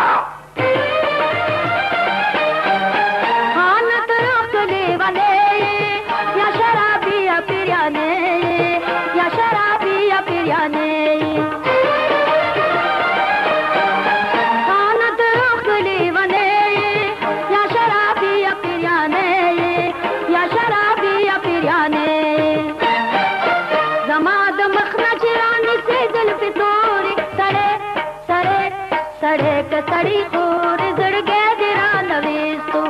या शराबी या पिरियाने या शराबी या पिरियाने खानत उखली बने या शराबी या पिरियाने या शराबी या पिरियाने जमाद मखना चिरानी से दिल पे तोड़ी सड़े सड़े सड़े के सड़ी खोर जड़ गए दिरा नवीस तो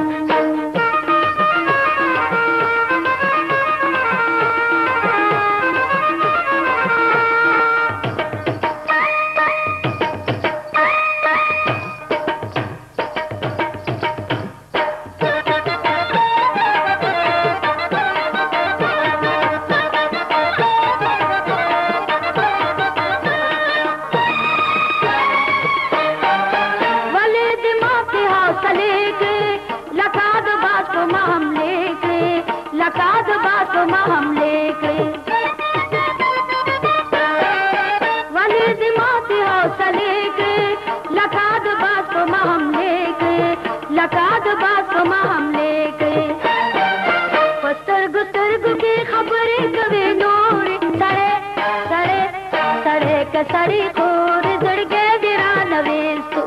सड़ी खोर जड़ के दिरा नवीस तो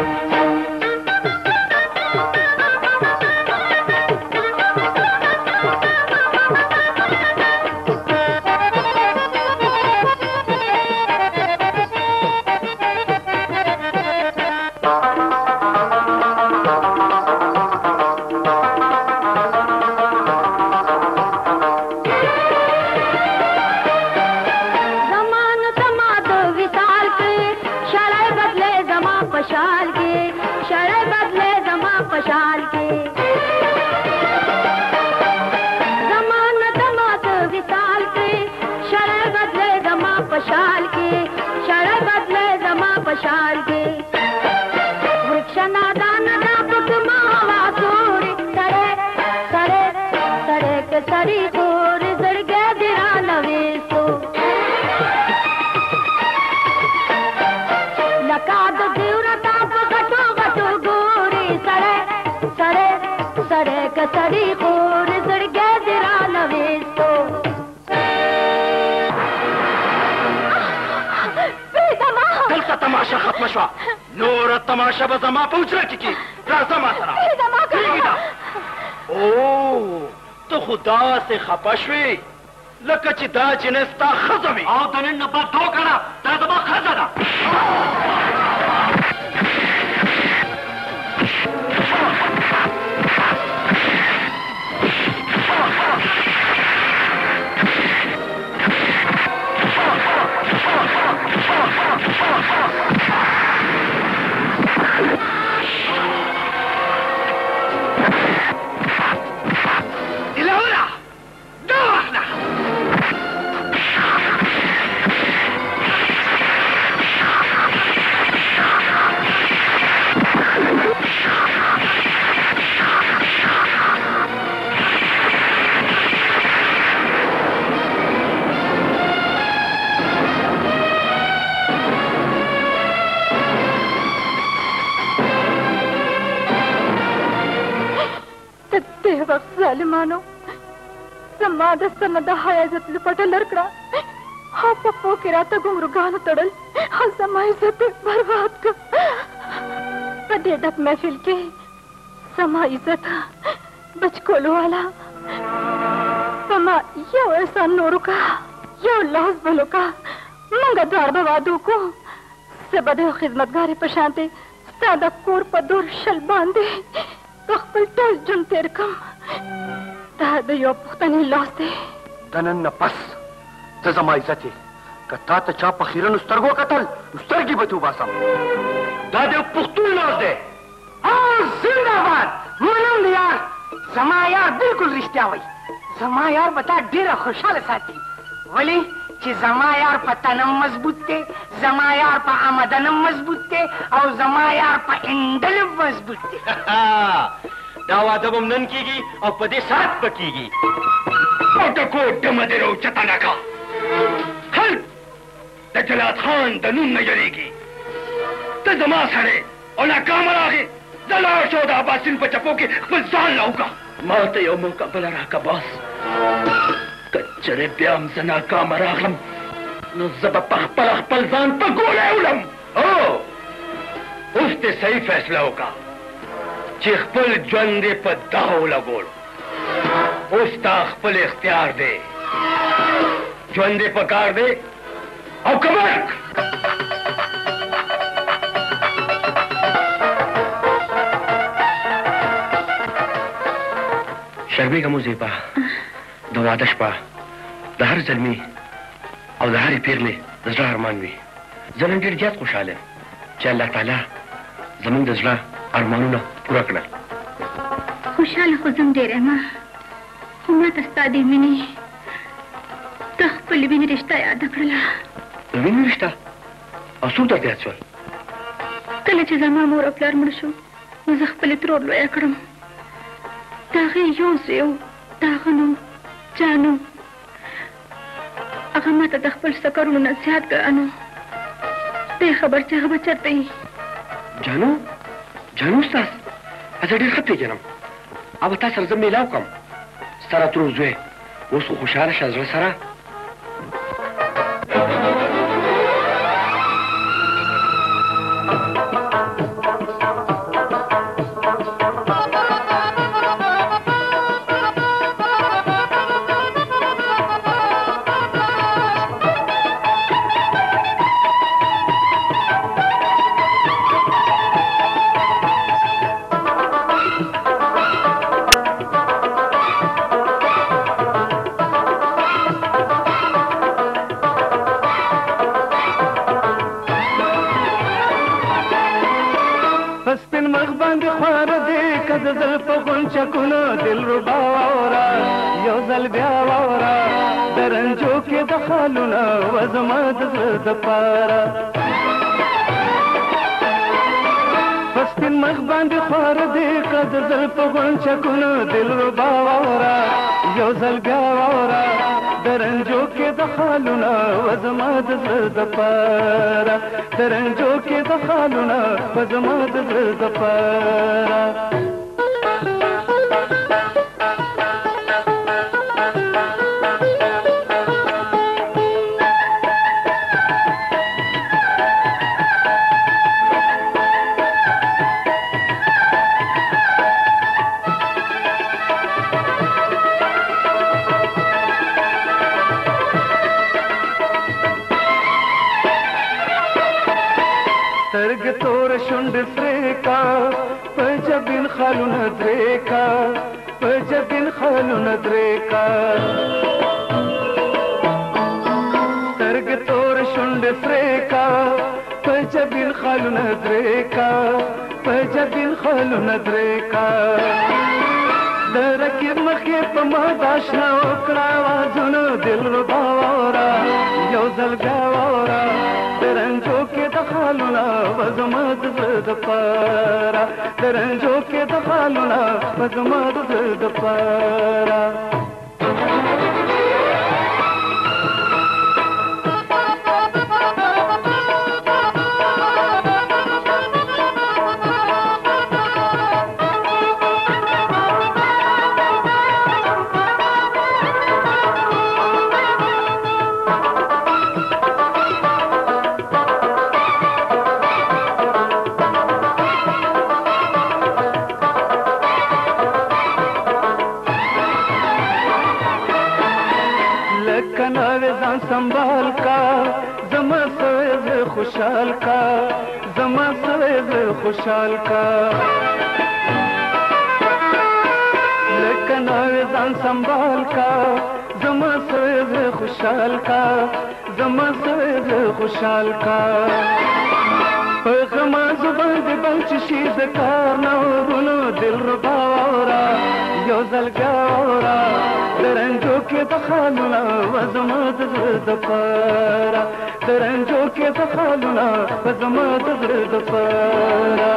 सड़ी खोर जड़ गए दिरा नवीस तो दिल का तमाशा खत्म शवा नूर तमाशा बजमा पहुंचना की की राजमा सरा ओ तो खुदा से खपशवी लकच दा जिनेस्ता खजमी आओ तने नंबर दो करा दादमा खजदा ظالمانو زما د سند حیات لپټ لړکړه ها په پو کې راته ګمرګانو تړل ها زما عزت برباد کړ په دې ډک محفل کې زما عزت بچکولو والا زما یو احسان نورو کا یو لاس بلو کا منګه دوار به وادو کو زه به د خدمتګارې په شانتې ستا د کور په دور شل باندې په خپل ټول ژوند تېر کړم دا د یو پښتني لاس دی د نن نه پس ته زما عزت یې که تا ته چا په خیرنو سترګو کتل نو سترګې به ته وباسم دا د یو پښتون لاس دی زنده‌باد منم دی یار زما یار بالکل رښتیا وایي زما یار به تا ډېره خوشحاله ساتي ولې چې زما یار په تنم مضبوط دی زما یار په آمدنم مضبوط دی او زما یار په انډلم مضبوط دی دا واده به نن کېږي او په دې ساعت به کېږي ټکو ډمه دې راوچته نه کا خلک د جلات خان د نوم نه یریږي ته زما سره او ناکامه راغې زه لاړ شو د عباسین په چپو کې خپل ځان لاوکه ما ته یو موقع بله راکه باس که چېرې بیا هم زه ناکامه راغلم نو زه به په خپله خپل ځان په ګولی ولم او اوس دې صحیح فیصله وکړه چې خپل ژوند یې په دغه ولګولو اوس تا خپل اختیار دی ژوند یې په کار دی او که مرګ شرمېږم زیبا د واده شپه د هر زلمي او د هرې پیغلې د زړه ارمان وي زه نن ډېر زیات خوشحاله یم چې الله تعالی زموږ د زړه ارمانونه پوره کړل خوشحاله خو زم ډېر یم خو ما ته ستا د مینې د خپلې وینې رشته یاده کړله د وینې رشته او څوک درته یاد شول کله چې زما مور او پلار مړ شو نو زه خپلې ترور لویه کړم د هغې یو زوی و د هغه نوم جانو هغه ما ته د خپل سکرونو نصیحت ګرانو دی خبر چې هغه به چېرته وي جانو جانو ستاس زه ډېر ښه پېژنم او تا سره زه میلاو کړم ستا را ترور زوی اوس خو خوشحاله شه زړه سره یو یو ځل بیا واوره د رنجو کې د خالونه وزما د زړه دپاره د رنجو کې د خالونه وزما د زړه دپاره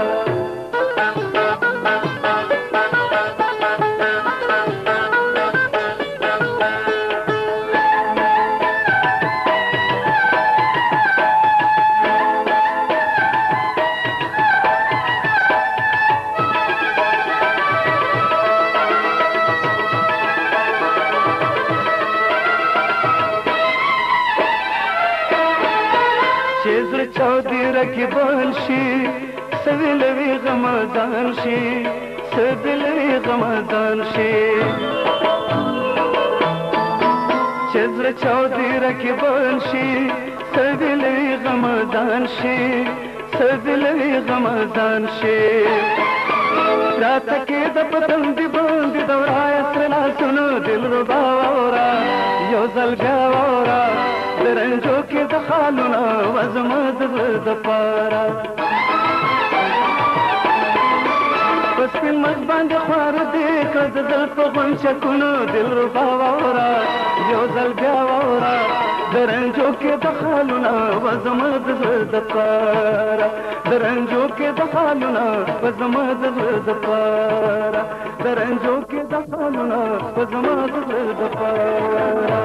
کې بان شي سویلوي غمدان شي سویلوي غمدان شي چې زړه چاودېره کې بان شي سویلوي غمدان شي سویلوي غمدان شي راته کې د پتنګ دی باندې دورای سره لاسونو دلربا واوره یو ځل بیا واوره د رنجو کې د خالونه وزما د زړه دپاره په سپین مخ باندې خوار دی کړه د زړه په غونچکونو دلربا واوره یو ځل بیا واوره د رنجو کې د خالونه وزما د زړه دپاره د رنجو کې د خالونه وزما د زړه دپاره د رنجو کې د خالونه وزما د زړه دپاره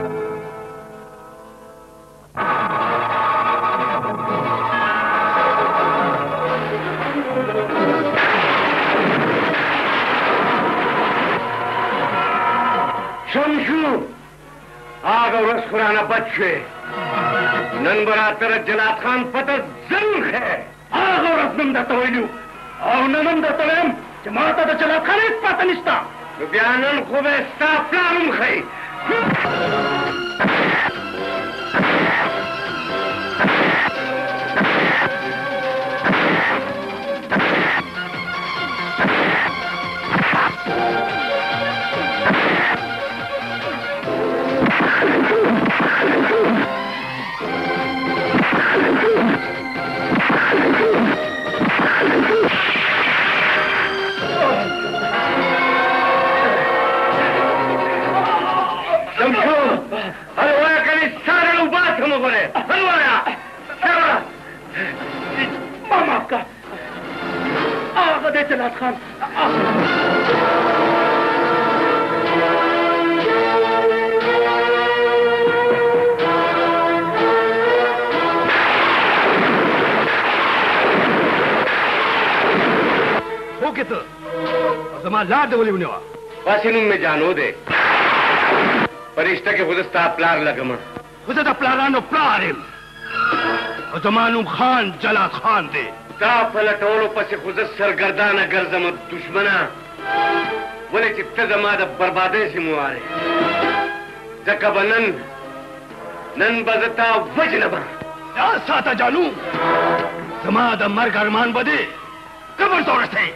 شمشو هغه ورځ خو رانه بد شوې نن به راته د جلات خان پته ضرور ښې هغه ورځ مې هم درته ویلي او نن هم درته وایم چې ما ته د جلات خان هېڅ پته نشته نو بیا نن خو به یې ستا پلار هم ښیي جلات خان हो के तो जमा लाड बोली उने वा बस इन में जानो दे परिश्ता के खुद स्ता प्लार लगमा खुद ता प्लारानो प्लारिम जमानुम खान जलात खान दे تا پلټولو پسې خو زه سرګردانه ګرځم دشمنه ولې چې ته زما د بربادۍ ذموارې ځکه به نن نن به زه تا وجنمه دا ساته جانو زما د مرګ ارمان به دې قبر ته ورسوي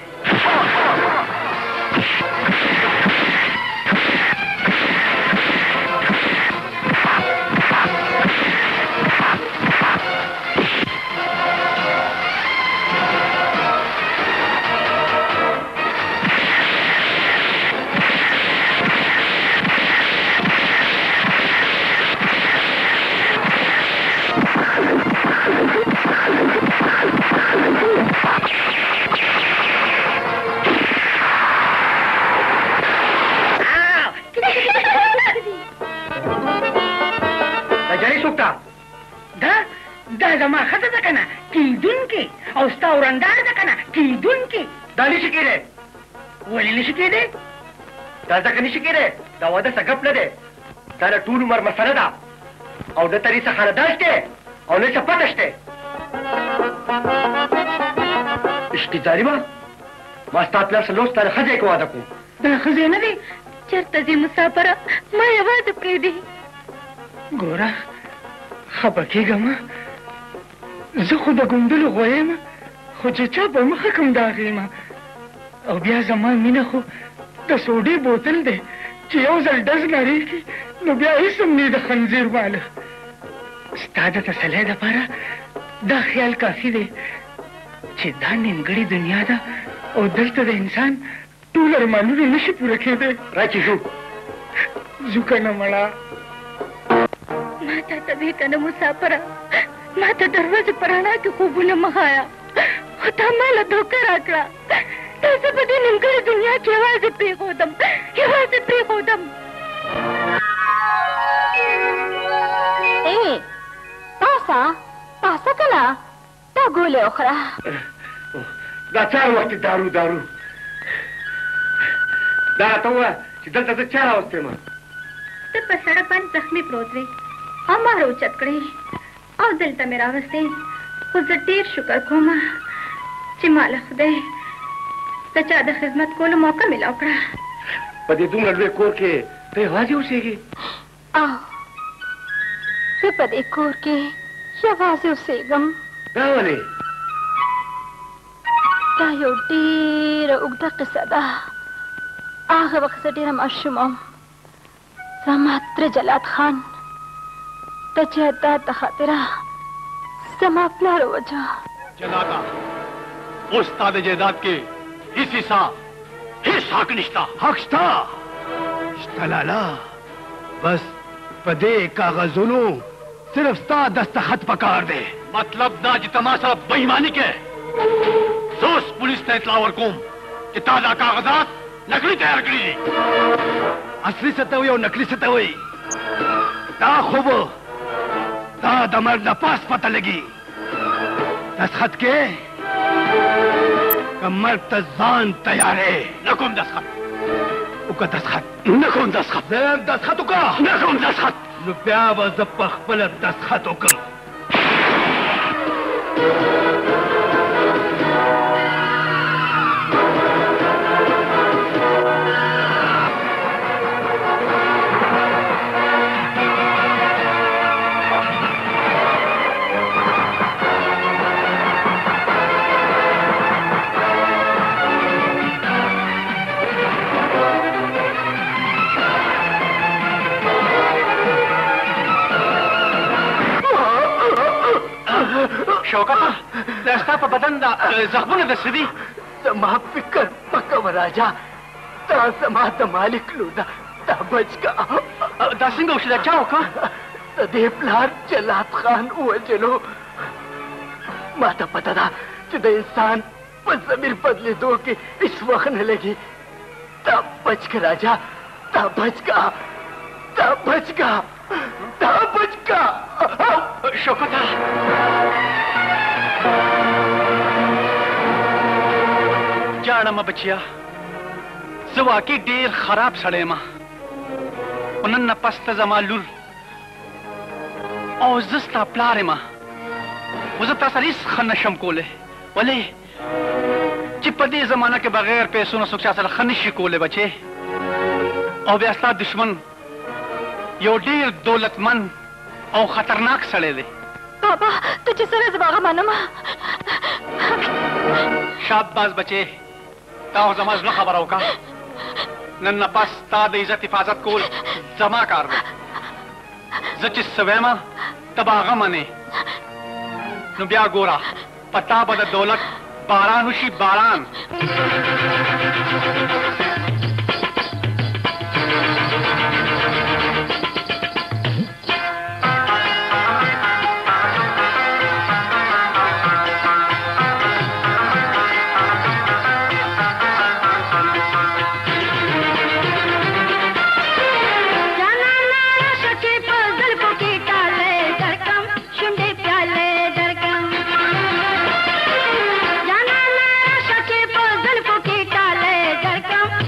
زما ښځه ده که نه کیدونکې او ستا ورندار ده که نه کیدونکې دا نشي کېدی ولې نشي کېدی دا ځکه نشي کېدی دا واده څه ګپ نه دی دا د ټول عمر مسله ده او نه ترې څه خاندان شته او نه څه پته شته اشتي ظالمه ما ستا پلار سره لوست تا د ښځې کې واده کوم دا ښځې نه دی چېرته ځې مسافره ما یوازې پرېږدي ګوره خفه کېږم زه خو د ګوندلو غوی یم خو چې چا په مخه کوم د هغې یم او بیا زما مینه خو د سوډې بوتل دی چې یو ځل ډز نړېږي نو بیا هېڅ هم نه د خنزیر واله ستا د تسلۍ دپاره دا خیال کافي دی چې دا نیمګړې دنیا ده او دلته د انسان टूल अरमानों नशे पूरे खेदे राची शू जुका न मळा माता तभी कन मुसाफरा माता दरवाजे पराणा के खूबून महाया होता मला धोका राखला तसे बदी निमकर दुनिया केव्हा से पे होदम केव्हा से पे होदम ए तासा तासा कला ता गोले ओखरा दा चार वक्त दारू दारू दा तवा چې دلته څه چاره واستې ما ته په سړک باندې زخمي پروت وې او ما راوچت کړې او دلته مې راوستې خو زه ډېر شکر کوم چې ما له خدای د چا د خدمت کولو موقع میلاو کړه په دې دومره لوی کور کې ته یوازې اوسېږې او زه په دې کور کې یوازې اوسېږم دا ولې دا یو ډېره اوږده قصه ده هغه وخت زه ډېره ماشوم وم زما تره جلات خان د جهاد د خاطره زما پلار ووجه جلاتا اوس تا د جایداد کې هیڅ حصہ هیڅ حق نشته حق شته شته لالا بس په دې کاغذونو صرف ستا دستخط پکار دی مطلب دا چې ته ما سره بېایماني کې زه اوس پولیس ته اطلاع ورکوم چې تا دا کاغذات نقلي تیار کړي دي اصلي څه ته وایي او نقلي څه ته وایي دا خو به دا د مرګ نه پاس پته لګي دستخط کې که مرګ ته ځان تیارې نه کوم دستخط وکړه دستخط نه کوم دستخط زه دستخط وکړه نه کوم دستخط نو بیا به زه په خپله دستخط وکړم شوکتا دستا په بدن دا زخمونه د سدي زما فکر پکه راجا دا زما د مالک لور ده دا بچکا دا څنګه وشو دا چا وکړه د دې پلار جلات خان ووجلو ما ته پته ده چې د انسان په ضمیر بدلېدو کې هېڅ وخت نه لګي دا بچکا راجا دا بچکا دا بچکا دا بچکا شوکتا جاړه مه بچیا زه واقعي ډېر خراب سړی یم خو نن نه پس ته زما لور او زه ستا پلار یم خو زه تا سره هېڅ ښه نشم کولی ولې چې په دې زمانه کې بغیر پیسو نه څوک چا سره ښه نشي کولی بچې او بیا ستا دشمن یو ډېر دولتمند او خطرناک سړی دی بابا ته چې سره زه به هغه منم شاباس بچې تا خو زما زړه خبره وکړه نن نه پس تا د عزت حفاظت کول زما کار دی زه چې څه وایم ته به هغه منې نو بیا ګوره په تا به د دولت باران وشي باران Come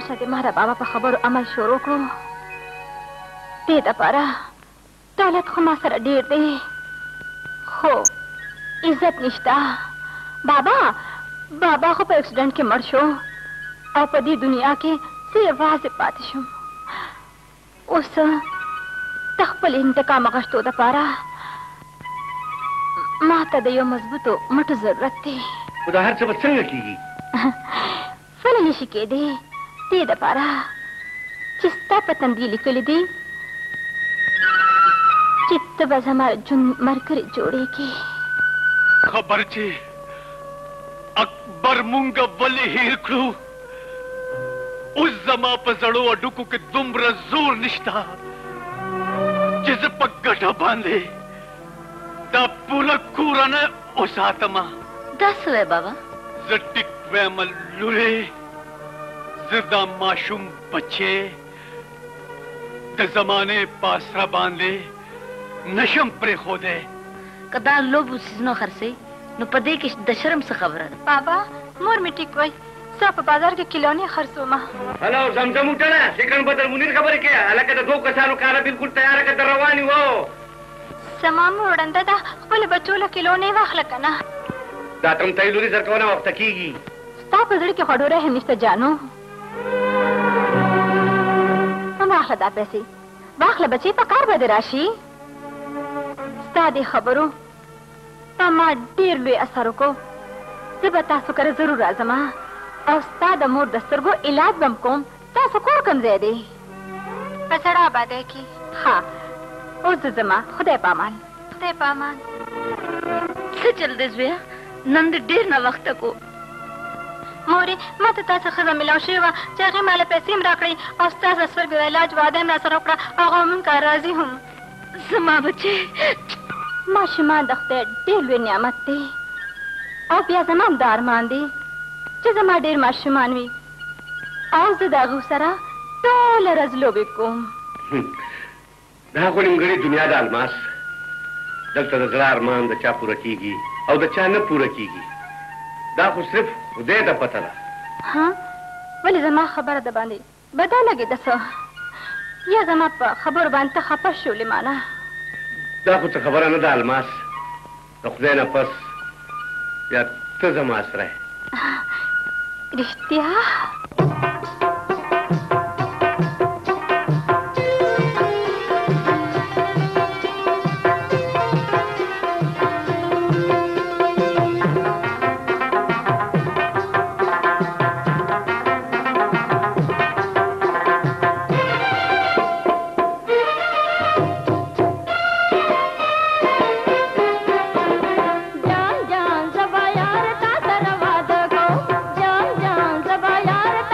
راشه د مهره بابا په خبرو عمل شروع کړو. دې دپاره دولت خو ما سره ډېر دی خو عزت نشته. بابا بابا خو په اکسیډنټ کې مړ شو او په دې دنیا کې زه یوازې پاتې شوم. اوس د خپل انتقام اخیستو دپاره ما ته د یو مضبوطو مټو ضرورت دی. خو دا هر څه به څنګه کېږي؟ ولې نشي کېدی؟ دې دپاره چې ستا په تندي لیکلي دي چې ته به زما ژوند ملګری جوړېږي. خبر چې اکبر مونږ ولې هیر کړو؟ اوس زما په زړو هډوکو کې دومره زور نشته چې زه په ګټه باندې دا پوره کورنۍ وساتمه. دا څه وایې بابا؟ زه ټیک وایم لورې، زه دا ماشوم بچې د زمانې په اسره باندې نشم پرېښودی. که دا لوبو څیزونه خرڅوي نو په دې کې د شرم څه خبره ده؟ بابا مور مې ټیک وایي، زه په بازار کې کیلونې خرڅومه. هلو زمزم وټړه سکن بدل منیر خبرې کوي. هلکه د دوه کسانو کاره بالکل تیاره که در روانې وو. زما مور ړنده ده، خپلو بچو له کیلونې واخله که نه. دا تم ته یې لوري زرکونه وخته کېږي. ستا په زړه کې خو ډېر رحم نشته جانو. واخله دا پیسې، واخله بچې، په کار به دې راشي. ستا دې خبرو په ما ډېر لوی اثر وکړو. زه به تاسو کره ضرور راځم او ستا د مور د سترګو علاج به م کوم. تاسو کور کوم ځای دی؟ په سړه آبادۍ کې. ها اوس زه ځمه. خدای په امان. خدای په امان. څه چل دی زویه؟ نن دې ډېر ناوخته کو. مورې ما ته تا څه ښځه میلاو شوې وه چې هغې ما له پیسې م راکړې او ستا د سترګو د علاج وعده یې م راسره وکړه. هغه مونږ راضي هم. زما بچې ماشومان د خدای ډېر لوی نعمت دی او بیا زما هم دا ارمان دی چې زما ډېر ماشومان وي او زه د هغو سره ټوله ورځ لوبې کوم. دا خو نیمګړې دنیا د الماس. دلته د زړه ارمان د چا پوره کېږي او د چا نه پوره کېږي. دا خو صرف خدای ته پته ده. ها ولې زما خبره د باندې بده لګېده څه؟ یا زما په خبرو باندې ته خفه شولې مانه؟ دا خو څه خبره نه ده الماس. د خدای نه پس بیا ته زما سره یې. رښتیا؟ जान जान जबा यार ता सरवाद को जान जान जबा यार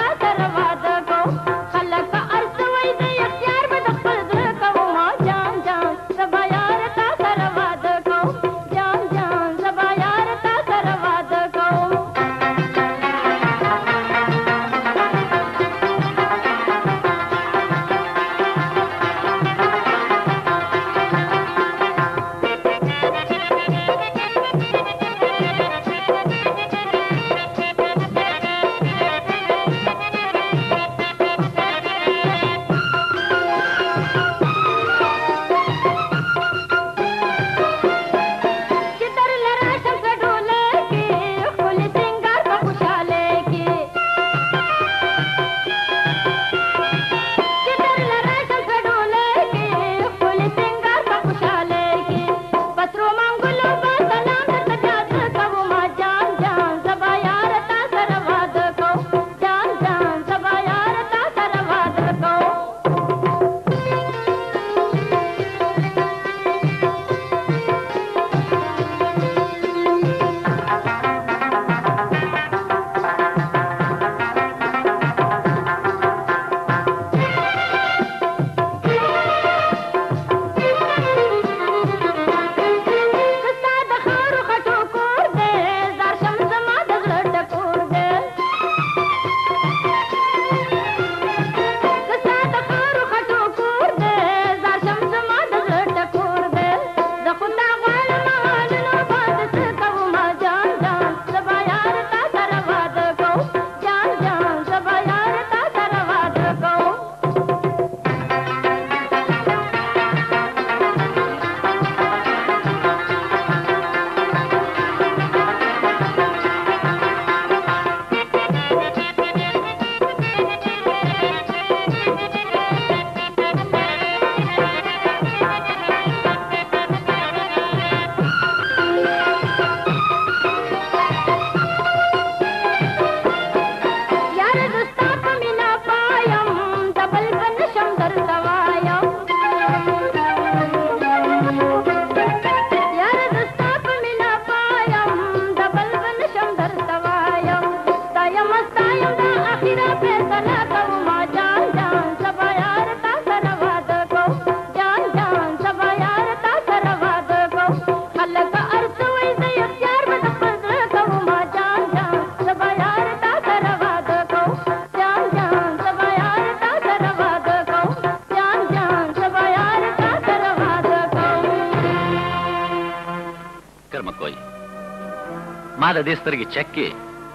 ما د دې سترګې چک کې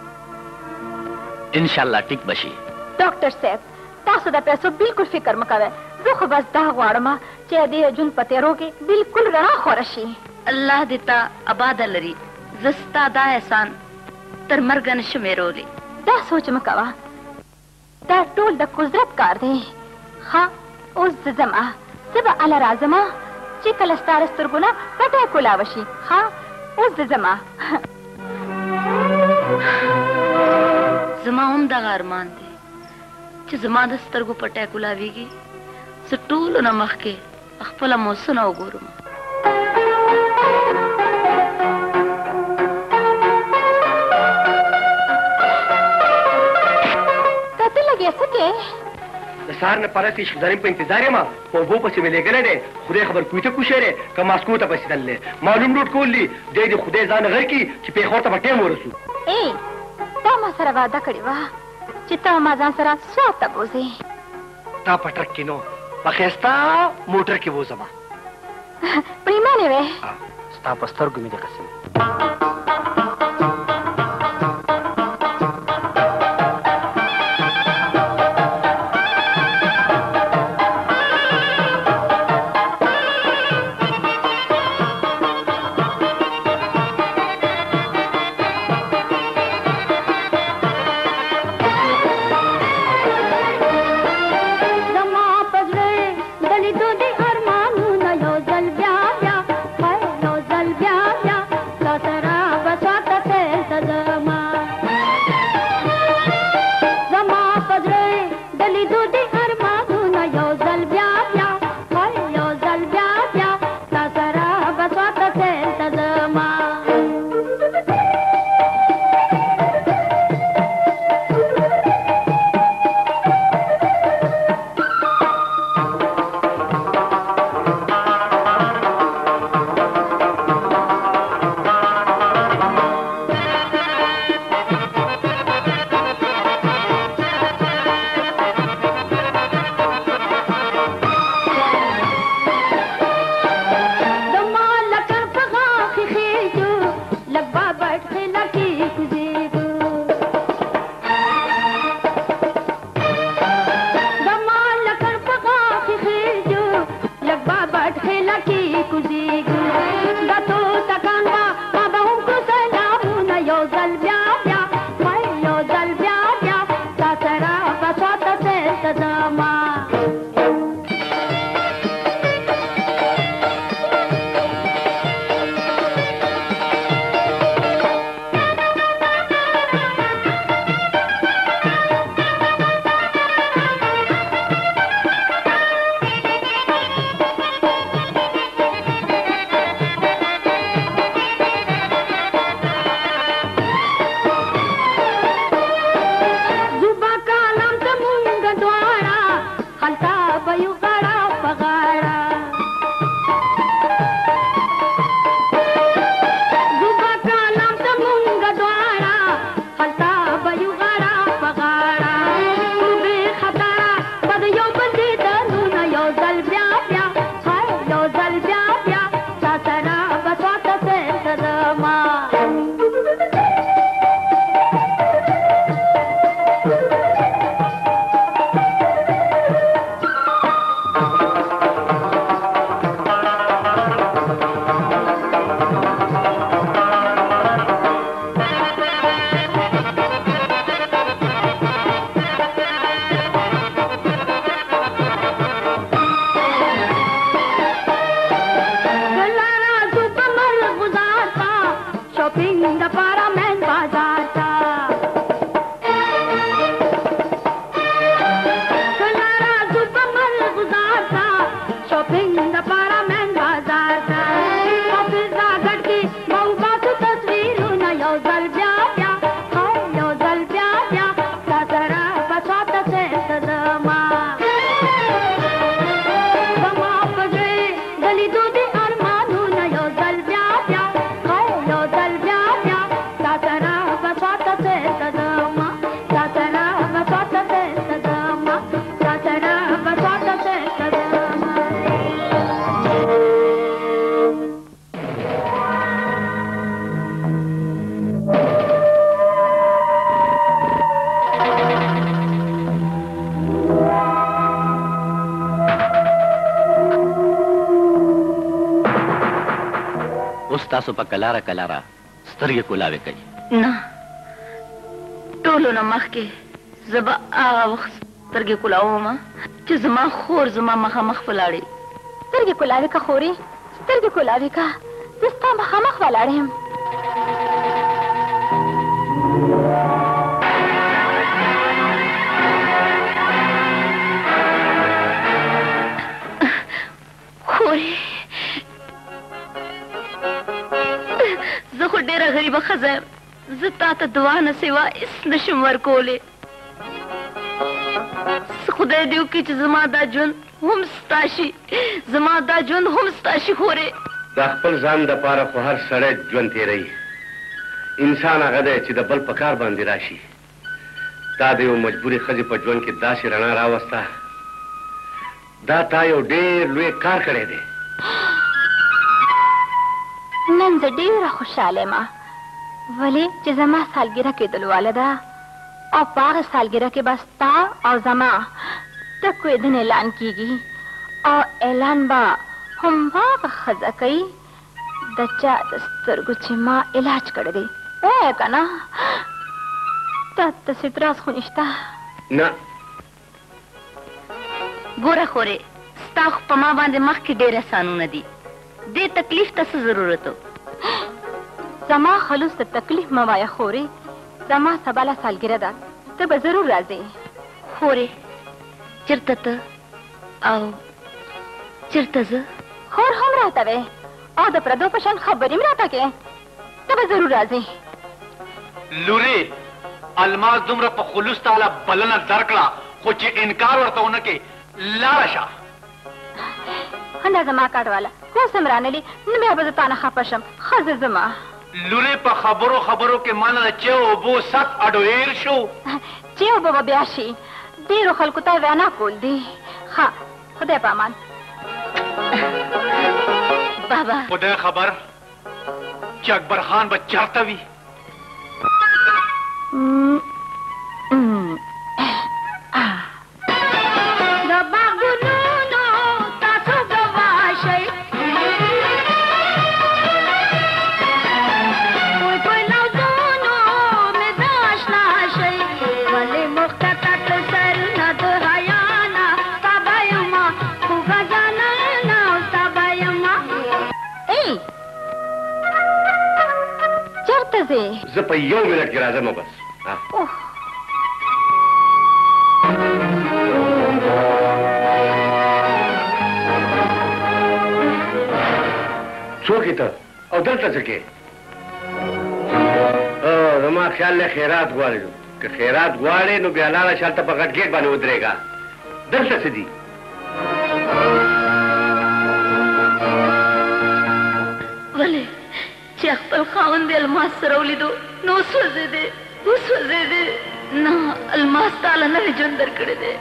ان شاء الله ټیک بشي. ډاکټر صاحب تاسو د پیسو بالکل فکر مه کوئ. زه خو بس دا غواړم چې دې جون په تیرو کې بالکل رڼا خوره شي. الله دې تا آباد لري. زه ستا دا احسان تر مرګه نشم هېرولی. دا سوچ مه کوه، دا ټول د قدرت کار دی. ښه اوس زه ځمه، زه به هله راځم چې کله ستا له سترګو نه پټی کولاوه شي. ښه اوس زه ځمه. زما هم دغه ارمان دی چې زما د سترګو پټی کولاویږي، زه ټولو نه مخکې خپله موسونه وګورم. ته ته لږ یې څه کې د سهار نه پرست عشق زرین په انتظار یم. په اوبو پسې مې لېږلی دی. خدای خبر کوی ته کوشی دی که ماسکو ته پسې تللی. معلوم ډوډ کول دي دی د خدای ځان غر کړي چې پېښور ته به ټیم ورسو. ای تا ما سره وعده کړې وه چې ته ما ځان سره سوات ته بوځې. تا په ټرک کې نو په ښایسته موټر کې بوځمه. پریمانې وې ستا په سترګو مې د قسم. ता ستاسو په کلاره کلاره سترګې کولاوې کوي. نه ټولو نه مخکې زه به هغه وخت سترګې کولاومه چې زما خور زما مخامخ ولاړې. سترګې کولاوې که خورې سترګې کولاوې که زه ستا مخامخ ولاړ یم. خورې زه خو ډېره غریبه ښځه یم. زه تا ته دعا نه سوا هېڅ نشم ورکولی. خدای دې وکړي چې زما دا ژوند هم ستا شي زما دا ژوند هم ستا شي خورې. دا خپل ځان دپاره خو هر سړی ژوند تېروي. انسان هغه دی چې د بل په کار باندې راشي. تا د یو مجبورې ښځې په ژوند کې داسې رڼا راوسته. دا تا یو ډېر لوی کار کړی دی. نن زه ډېره خوشحاله یم ولې چې زما سالګیره کېدلواله ده او په هغه سالګیره کې به ستا او زما د کوېدن اعلان کېږي او اعلان به هماغه ښځه کوي د چا د سترګو چې ما علاج کړی دی. وایه که نه تا داسې اعتراض خو نشته؟ نه ګوره خورې ستا خو په ما باندې مخکې ډېر احسانونه دي. دې تکلیف ته څه ضرورت و؟ زما خلوص ته تکلیف مه وایه خورې. زما سباله سالګیره ده ته به ضرور راځې. خورې چېرته ته او چېرته زه؟ خور هم راته وې او د پردو په شان خبرې م راته کې. ته به ضرور راځې. لورې الماس دومره په خلوص تعالی بلنه درکړه خو چې انکار ورته ونه کې لاړه شه. همدا زما کاټواله اوس هم رانلي نه بیا به زه تا نه خفه شم. ښځه زما لورې په خبرو خبرو کې مانه د چې اوبو سخت اډویر شو. چې اوبه به بیا شي ډېرو خلکو ته وینا کول دي. ښه خدای په امان. بابا خدای خبر چې اکبر خان به چېرته وي. د باغ ګلونو تاسو ګوا شئ کوی په لوظونو مې د اشنا شئ ولې مخته تک سرونه د حیا نه ستا به یمه خوږه جانانه ستا به یمه. ای چېرته ځې؟ زه په یو منټ کې راځم بس. څوک یې ته او دلته څه کې؟ زما خیال دی خیرات غواړې. که خیرات غواړې نو بیا لاړه شه هلته په غټ ګیټ باندې ودرېږه. دلته څه دي؟ ولې چې خپل خاوند د الماس سره ولیدو نو وسوځېدې وسوځېدې. نه الماس تاله نوی ژوند درکړی دی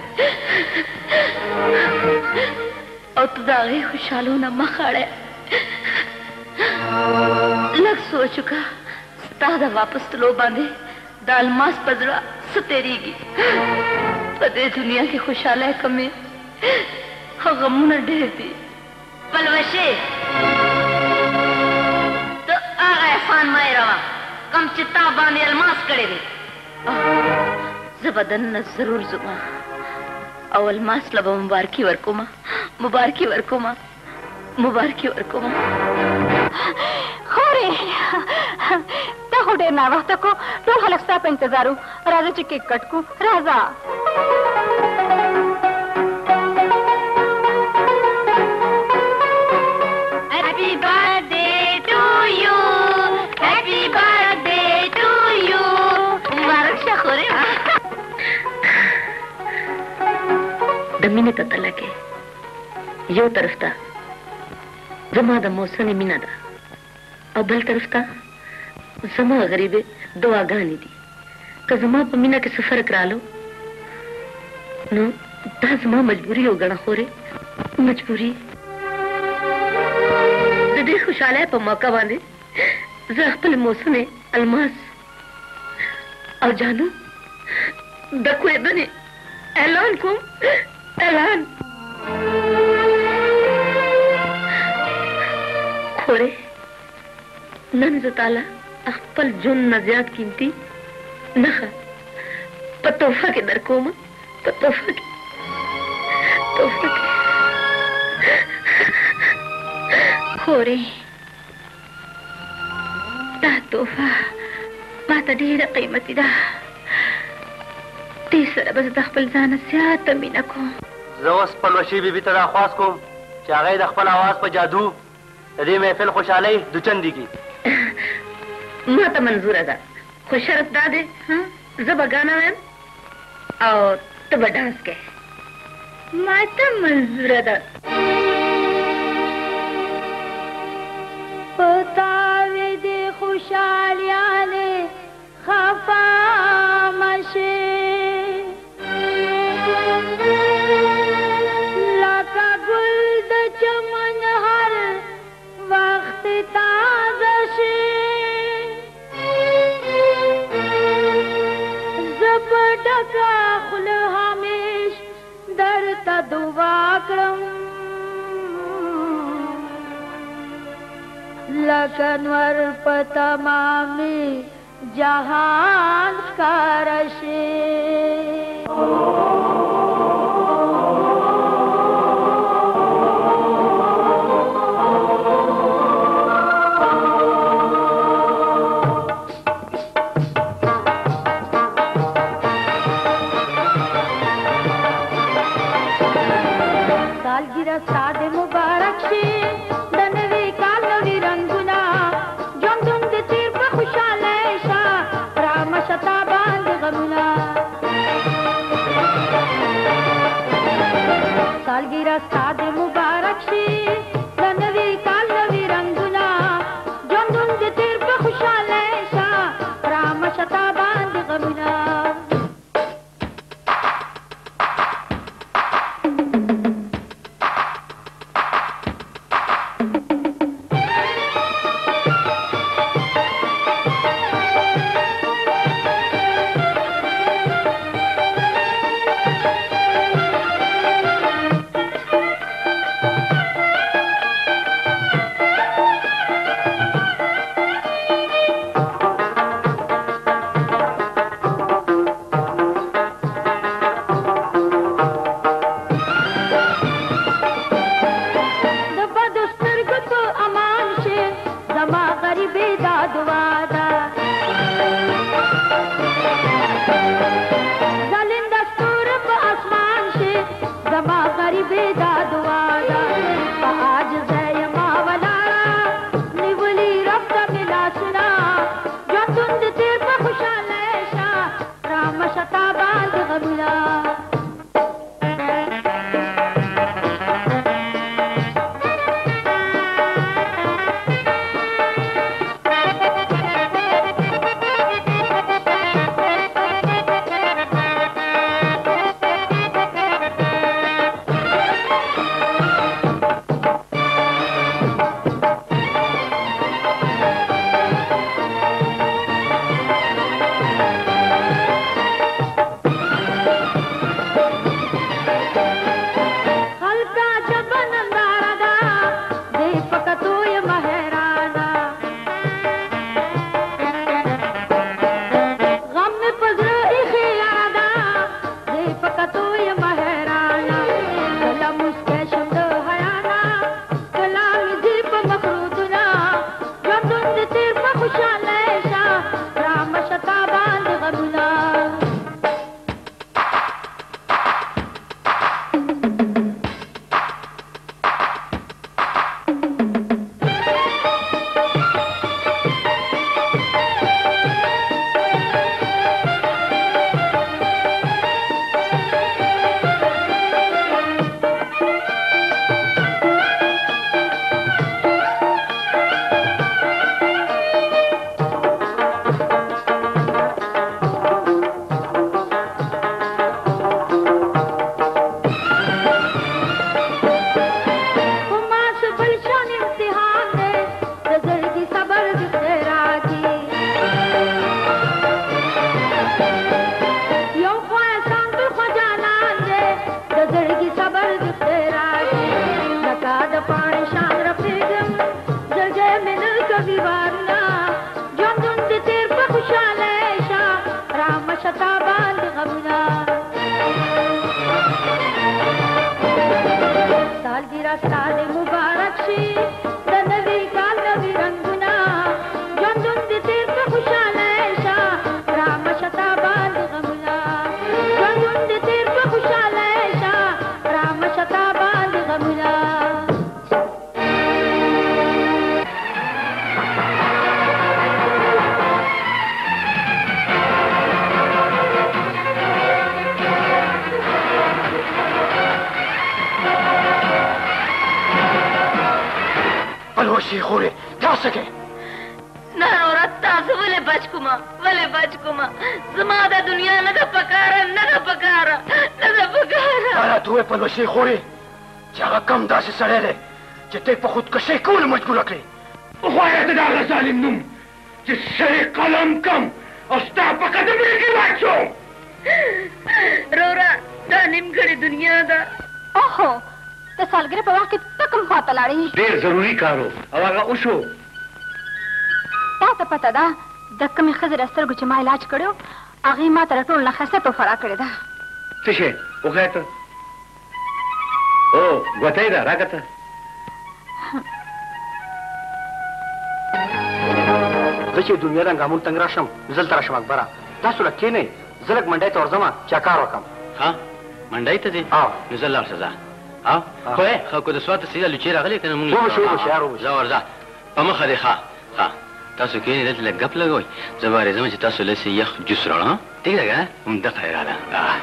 او ته د هغې خوشحالونه مخ اړی. لږ سوچ وکړه ستا د واپس تلو باندې د الماس په زړه څه تېرېږي. په دې دنیا کې خوشحالی کمې خو غمونه ډېر دي. پلوشې ته هغه احسان مه هېروه کوم چې تا باندې الماس کړی دی. زه به دننه ضرور ځم او الماس له به مبارکي ورکومه مبارکي ورکومه مبارکي ورکومه. خورې تا خو ډېر ناوخته کو. ټول خلک ستا په انتظار وو. راځه چې کیک کټ کړو. راځه. Happy birthday to you. Happy birthday to you. مبارک شه خورې. د مینې په تله کې یو طرف ته زما د موسمې مینه ده او بل طرف ته زما غریبې دعاګانې دي. که زما په مینه کې څه فرق رالو نو دا زما مجبوري وګڼه خورې. مجبوري د دې خوشحالۍ په موقع باندې زه خپل موسمې الماس او جانو د کوېدنې اعلان کوم. اعلان خورې नन जताला अखपल जुन नजियात कीमती नखा पतोफा के दरकोम पतोफा के तोफा के खोरे दा तोफा माता ढेर कीमती दा ती सर बस दखपल जान सियात मीना को زوس پلوشي بیبي ته راخواست کوم چې هغه د خپل आवाज په جادو د دې محفل خوشحالي دوچندي کی ما ته منظور ده خو شرط دا دی ها زه به ګانا وایم او ته به ډانس کوې ما ته منظور ده پتاوې دې خوشحالیانې خفا مشې چمن هر وقت تازه شي زبډکا خل همیش درته دعا کړم لکه نور په تمامي جهان ښکاره شي सादे मुबारक शे दनवी कालवी रंगुना जोंदुन दे तीर पे खुशाले शा राम शता बांध गमुना सालगिरह सादे मुबारक शे दनवी कालवी रंगुना जोंदुन दे तीर पे खुशाले शा राम शता बांध गमुना پلوشي خورې دا څه کوې نه نوره تاسو ولې بچ کومه ولې بچ کومه زما د دنیا نه ده پکاره نه ده پکاره نه ده پکاره دا راته ووایه پلوشي خورې چې هغه کم داسې سړی دی چې ته په خودکشۍ کولو مجبوره کړې وخوایه ته د هغه ظالم نوم چې سړی قلم کم او ستا په قدمونو کې واچوم رورا دا نیمګړې دنیا ده اوهو د سالګرې په وخت کې ته کوم خواته لاړې ډېر ضروري کار و او هغه وشو تا ته پته ده د کومې ښځې د سترګو چې ما علاج کړی و هغې ما ته د ټولو نه ښایسته تحفه راکړې ده څه شی وښیه ته او ګوتۍ ده راکړه ته زه چې دنیا د انګامون تنګ راشم زه دلته راشم اکبره دا صورت کښېنئ زه لږ منډۍ ته ورځم چې کار وکړم ها منډۍ ته ځې نو زه لاړ شه ځه ها خو یې ښه که د سواته سیده لوچې راغلې که نه مونږ وبشو وبشو یار وبشو ځه ورځه په مخه دې ښه ښه تاسو کښېنئ دلته لږ ګپ لګوئ زه به راځم چې تاسو لسې یخ جوس راوړم ها ټیک ده که نه همدغه اراده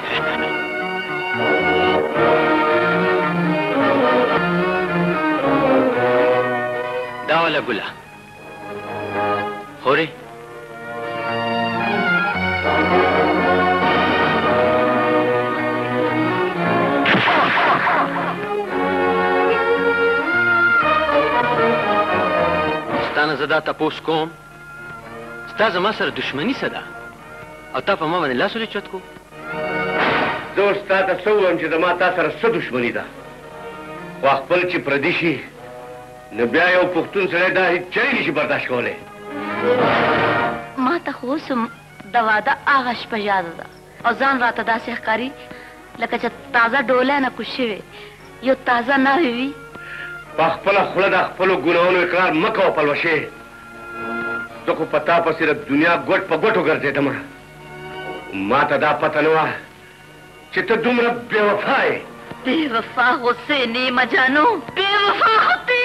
دا والا ګله خورې ستانه زه دا تپوس کوم ستا زما سره دښمني څه ده او تا په ما باندې لاس ولې چت کو زه اوس تا ته څه ووایم چې زما تا سره څه دښمني ده خو خپل چې پردي شي نو بیا یو پښتون سړی دا هېڅ چری نشي برداشت کولی ما ته خو اوس د واده هغه شپه یاده ده او ځان راته داسې ښکاري لکه چې تازه ډولی نه کوز شوې یو تازه ناوې وي په خپله خوله د خپلو ګناهونو اقرار مه کوه پلوشې زه خو په تا پسې د دنیا ګوټ په ګوټو ګرځېدم ما ته دا پته نه وه چې ته دومره بې وفا یې بې وفا حسینې مجانو بې وفا خو ته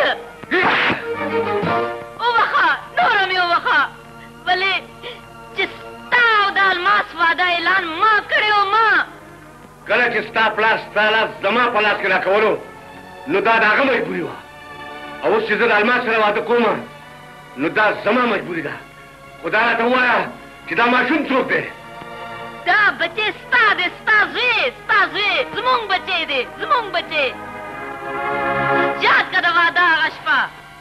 وبخه نوره مې وبخه ولې چې ستا او د الماس واده اعلان ما کړی و ما کله چې ستا پلار ستا لاس زما په لاس کې راکولو نو دا د هغه مجبوري وه او اوس چې زه د الماس سره واده کوم نو دا زما مجبوري ده خو دا راته ووایه چې دا ماشوم څوک دی دا بچی ستا دی ستا زوی ستا زوی زمونږ بچی دی زمونږ بچی یاد که د واده هغه شپه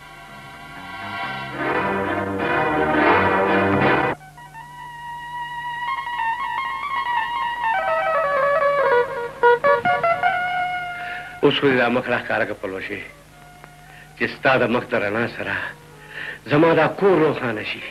اوس خو دې دا مخ راښکاره که پلوشې چې ستا د مخ د رڼا سره زما دا کور روښانه شي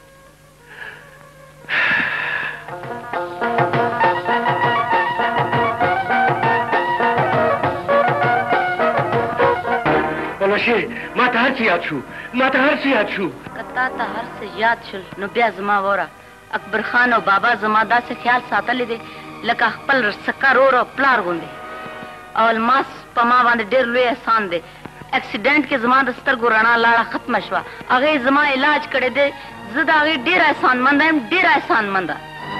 پلوشې ما ته هر څه یاد شو ما ته هر څه یاد شو که تا ته هر څه یاد شول نو بیا زما وره اکبر خان او بابا زما داسې خیال ساتلی دی لکه خپل سکه رور او پلار غوندې او الماس په ما باندې ډېر لوی احسان دی اکسیډنټ کې زما د سترګو رڼا لاړه ختمه شوه هغې زما علاج کړی دی زه د هغې ډېر احسانمنده یم ډېر احسانمنده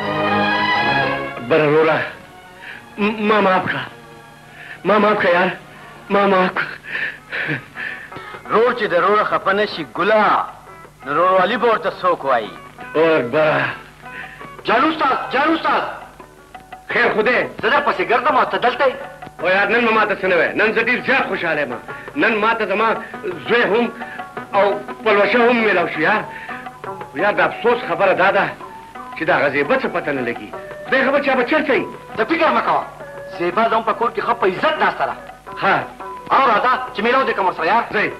بره روره ما معاف کړه ما معاف کړه یار ما معاف کړه رور چې د روره خفه نه شي ګله نو روروالی به ورته څوک وایي او اکبره جانو استاد جانو استاد خیر خو دی زه در پسې ګرځم او ته دلته یې او یار نن به ما ته څه نه وی نن زه ډېر زیات خوشحاله یم نن ما ته زما زوی هم او پلوشه هم میلاو شو یار یار د افسوس خبره دا ده چې د هغه زیبه څه پته نه لګي خدای خبر چا به چېرته یي ته فکر مه کوه زیبا زموږ په کور کې ښه په عزت ناسته ده ها او راځه چې میلاو دې کړم ورسره یار ځئ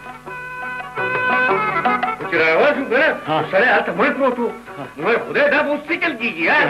چې راروان شو که نه سړی هلته مړ پروت و نو خدای دا به اوس فکر کېږي یار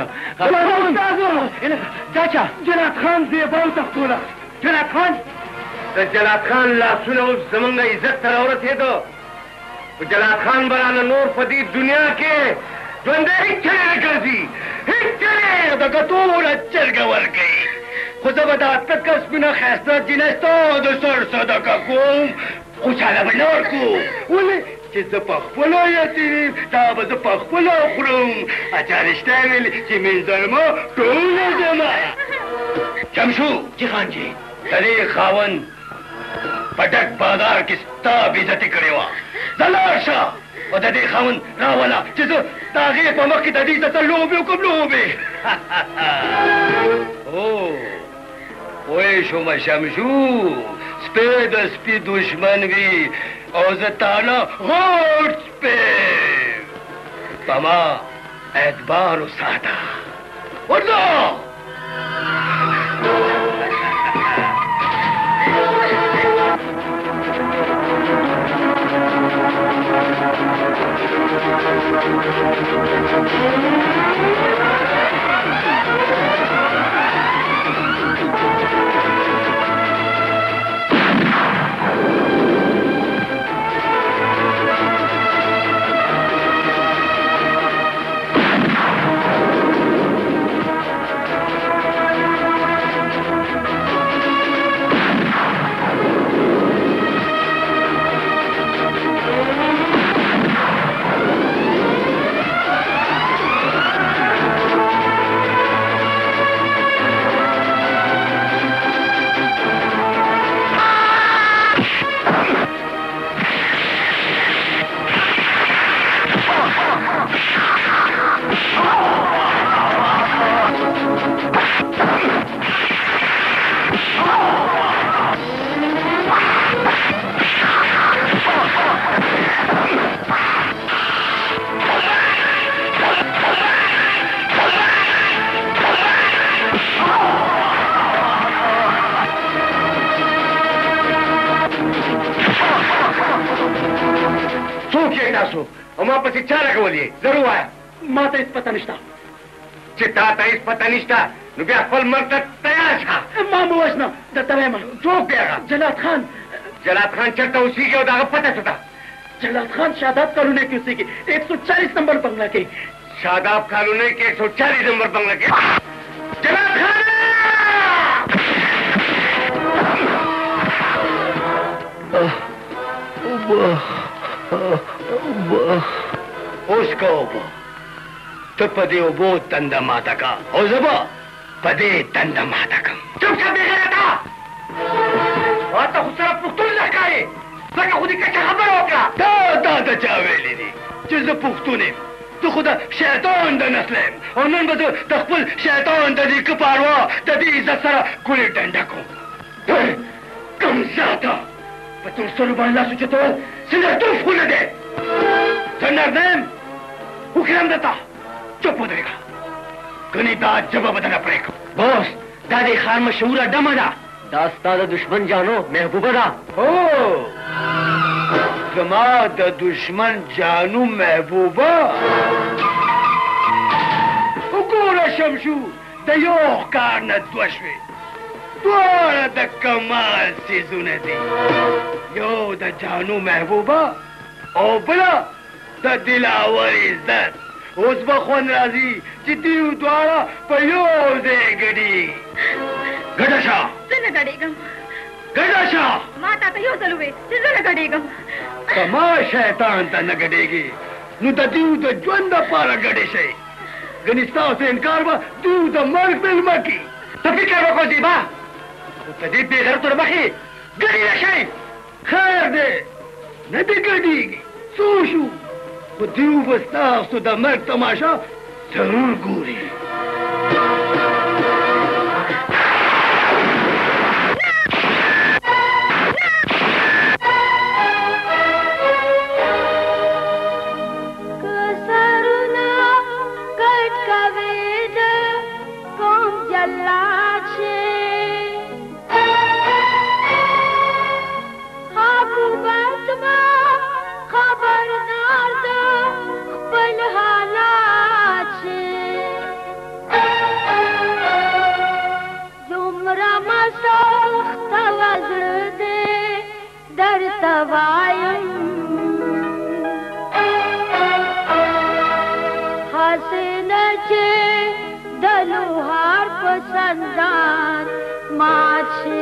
چاچا جنات خان زیبا وتښتوله جنات خان د جلات خان لاسونه اوس زمونږ عزت ته راورسېدو خو جلات خان به رانه نور په دې دنیا کې ژوندی هېڅ چرې نه ګرځي هېڅ چرې دغه ټوله چرګه ورکوي خو زه به دا تکه سپینه ښایسته جینۍ ستا د سر صدقه کوم خوشحاله به نه ورکړو ولې چې زه په خپله یتیم دا به زه په خپله خورم اچا رښتیا ویلې چې منځر ما ټوله زما شمشو جي خان جي د دې خاوند पटक बाजार की स्ता बेइज्जती करे वा जलाशा और ददी खाउन रावला जिसो तागे पमक की ददी तसा लोबे कब लोबे ओ ओए शोमा शमशू स्पेद स्पी दुश्मन भी और जताना होट पे पमा एतबार उसादा उठो पसी चारा बोलिए जरूर आया माता इस पता निष्ठा चिता इस पता निष्ठा नुबिया फल मरता तैयार था मामू वसना दत्तवे मां जो पियागा जलात खान जलात खान चलता उसी के उदागा पता चलता जलात खान शादाब कॉलोनी की उसी की एक सौ चालीस नंबर बंगला के शादाब कॉलोनी के एक सौ चालीस नंबर बंगला के जलात खान उसको तो पदे वो तंदा माता का और जबा पदे तंदा माता का चुप कर देख रहा था और तो खुद सारा पुख्तून लगा है लगा खुद ही कैसा खबर हो गया दा दा दा चावेली नहीं जिस पुख्तूने तो खुदा शैतान दा नस्लेम और नन बदो तख्पुल शैतान दा दी कपारवा दा दी इज्जत सारा कुले डंडा को कम ज्यादा पतुल सुरबान ला सुचे तो सिंदर तू फूल दे सन्नर नेम हुक्म देता चुप हो जाएगा गनीता जवाब बदलना पड़ेगा बॉस दादी खान मशहूर डमदा दास्ता दा दुश्मन जानो महबूबा दा ओ जमा दा दुश्मन जानू महबूबा उगोरा शमशू दयो कारना द्वशवे द्वारा दा कमाल से सुने दी यो दा जानू महबूबा ओ बला दा दिलावर इज्जत उस बखवन राजी जितनी द्वारा पयो दे गड़ी गडाशा सिन गड़ीगम गडाशा माता तो यो जलुवे सिन गड़ीगम कमा शैतान ता न गड़ेगी नु ता दिउ तो ज्वंद पारा गड़े शे गनिस्ता से इनकार बा दिउ तो मर्ग बिल मकी तो फिकर रखो दीबा तो दी बेगर तो मखी गड़ी रशे खैर दे न दी गड़ीगी सोशू वो दिउ बस्ता तो दा मर्ग तमाशा जरूर गोरी संदान माछे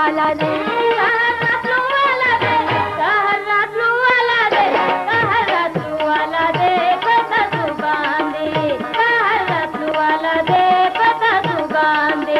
वाला दे रातू वाला दे रातू वाला दे रातू वाला दे पता दुकान दे रातू वाला दे पता दुकान दे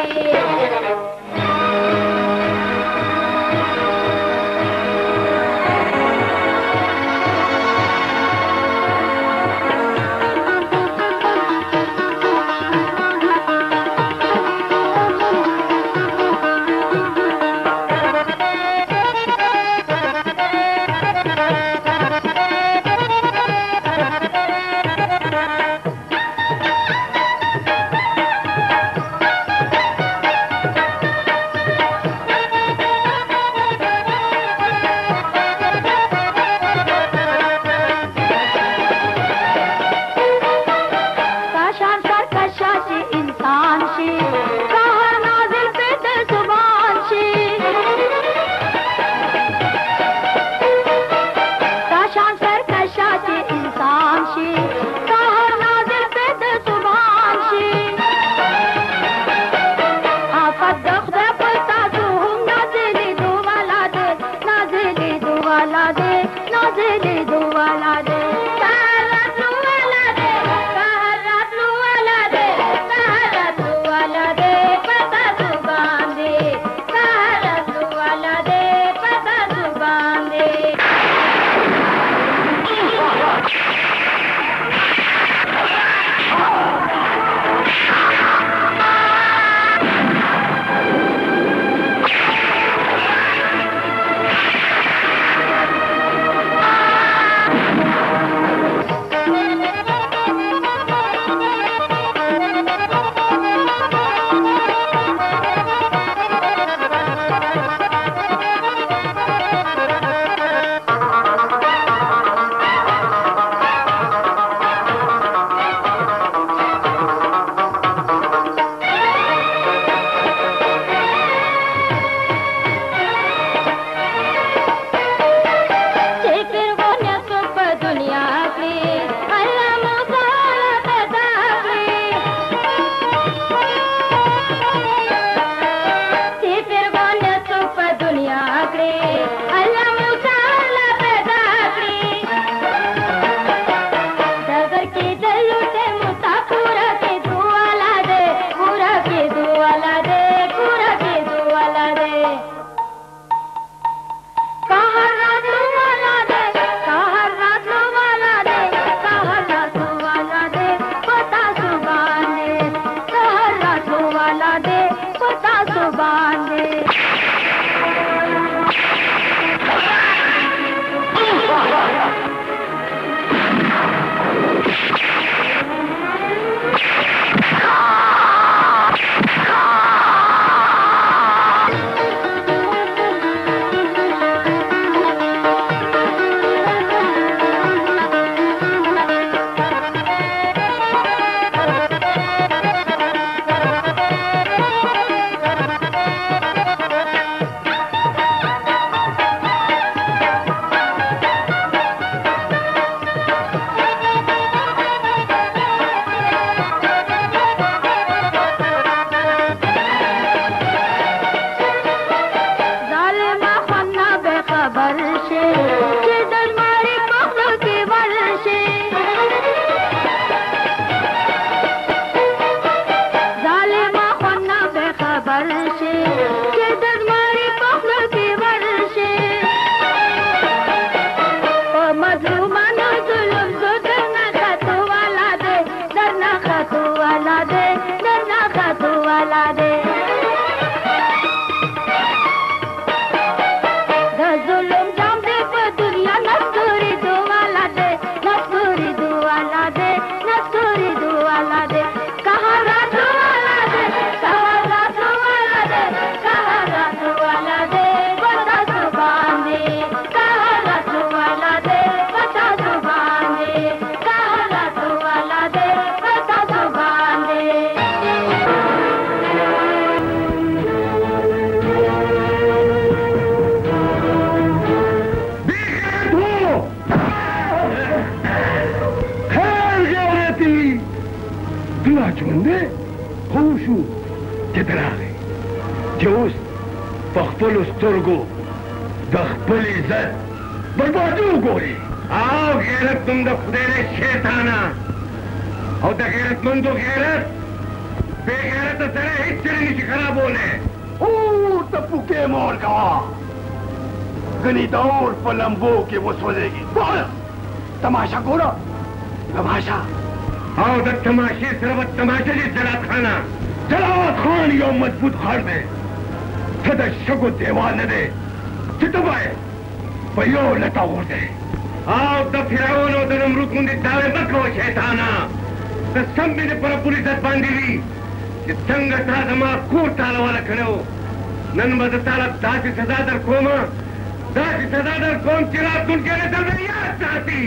पखपल स्तरगो दखपल इज्जत बर्बादी गोरी आओ गैरत तुम द खुदेरे शैताना और द गैरत मन तो गैरत बेगैरत तेरे हिस्से नहीं खराब होने ओ तप्पू के मोर का गनी दौर पलंबो के वो सोचेगी तमाशा गोरा तमाशा आओ द तमाशे सरबत तमाशे जी जलात खाना जलात खान यो मजबूत हार में सदा शगो देवा न दे चितबाए पयो लता हो दे आओ द फिराउन और द नमरूद मुंदी दावे मत को शैताना द संबी ने पर पुलिस बांधी ली कि संग त्रादमा को ताला वाला खड़ो नन बद ताला दासी सदा दर कोमा दासी सदा दर कोम चिराग तुन के ने दर याद चाहती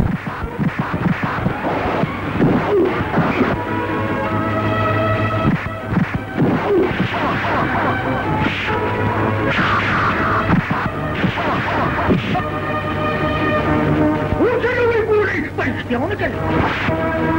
क्यों चले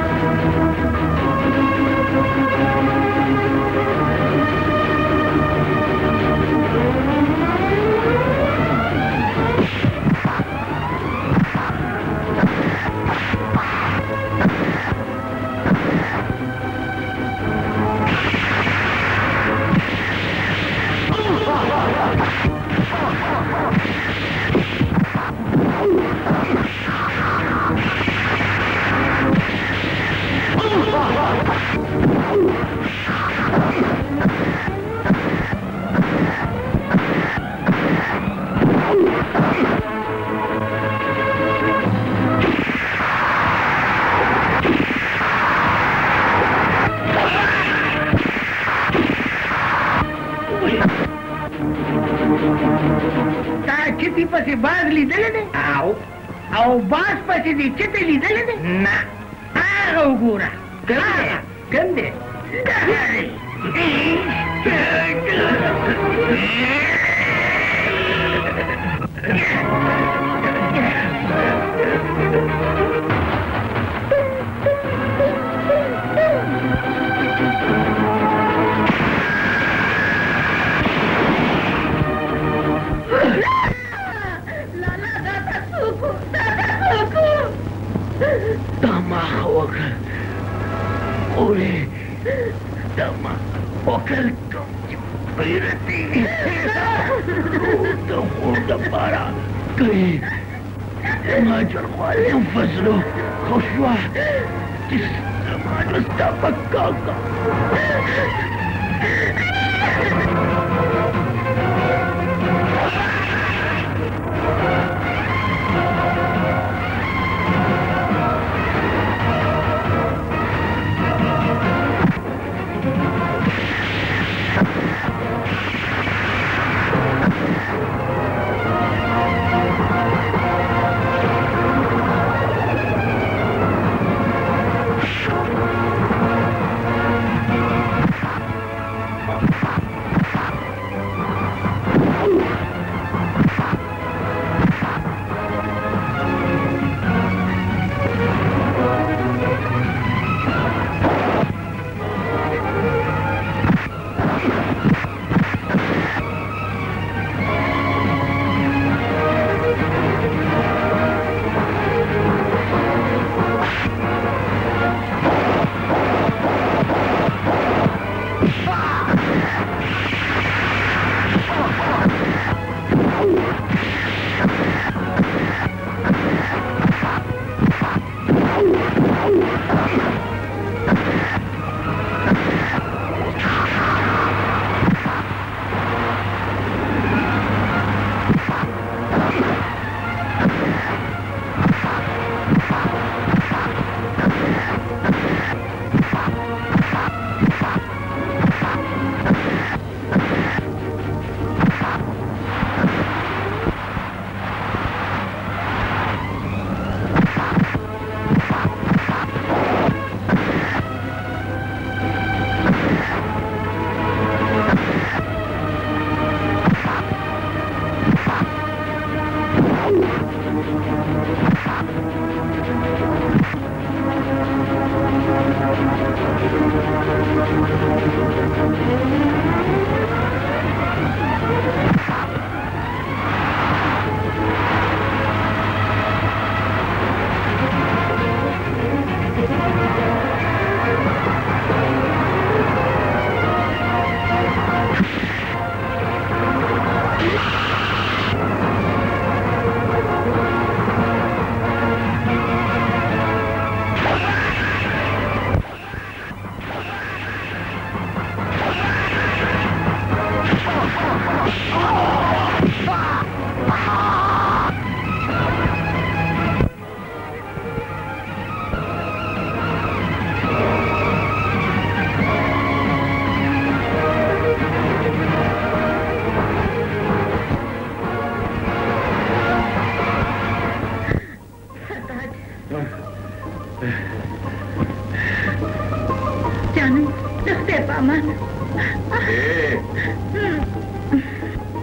પછી બાજ લીધેલી ને આવો આવો બાજ પછી ચીટી લીધેલી ને ના આ ગોરા ગંદે ગંદે Tama wakal, oleh tama wakal tu berarti tu udah parah. Kau mengajar kau faslo, kau suah, tis mana dapat kakak.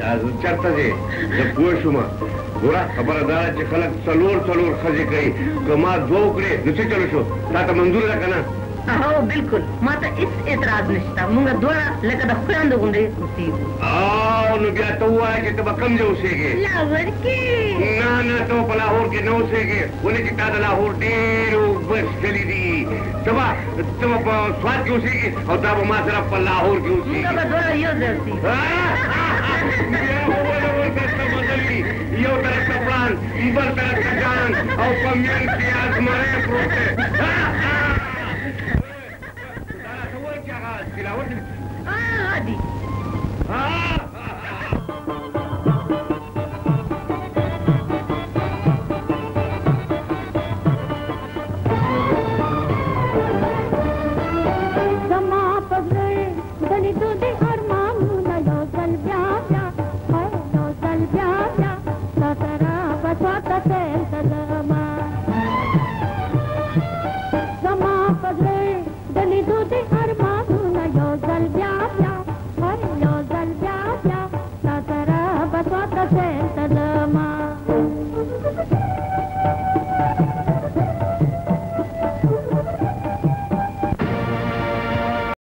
चर्चा जे जब पोइ शुमा गोरा खबरदार चे खलक सलोर सलोर खजे कई कमा दो उकड़े नुचे चलो शो ता मंजूर रखा ना हो बिल्कुल मां तो इस एतराज निश्ता मुंगा दोड़ा लेकर खुरान दो गुंडे मुसीब आओ नु बिया तो हुआ है कि तब कम जो उसेगे लाहौर के ना ना तो लाहौर के नौ सेगे बोले कि ता लाहौर डेरो बस चली दी तब तब स्वाद की उसेगी और तब मां तरफ लाहौर की उसेगी मुंगा दोड़ा यो जर्सी यो तरफ का प्लान इबल तरफ का जान और कमियन की आजमाए प्रोते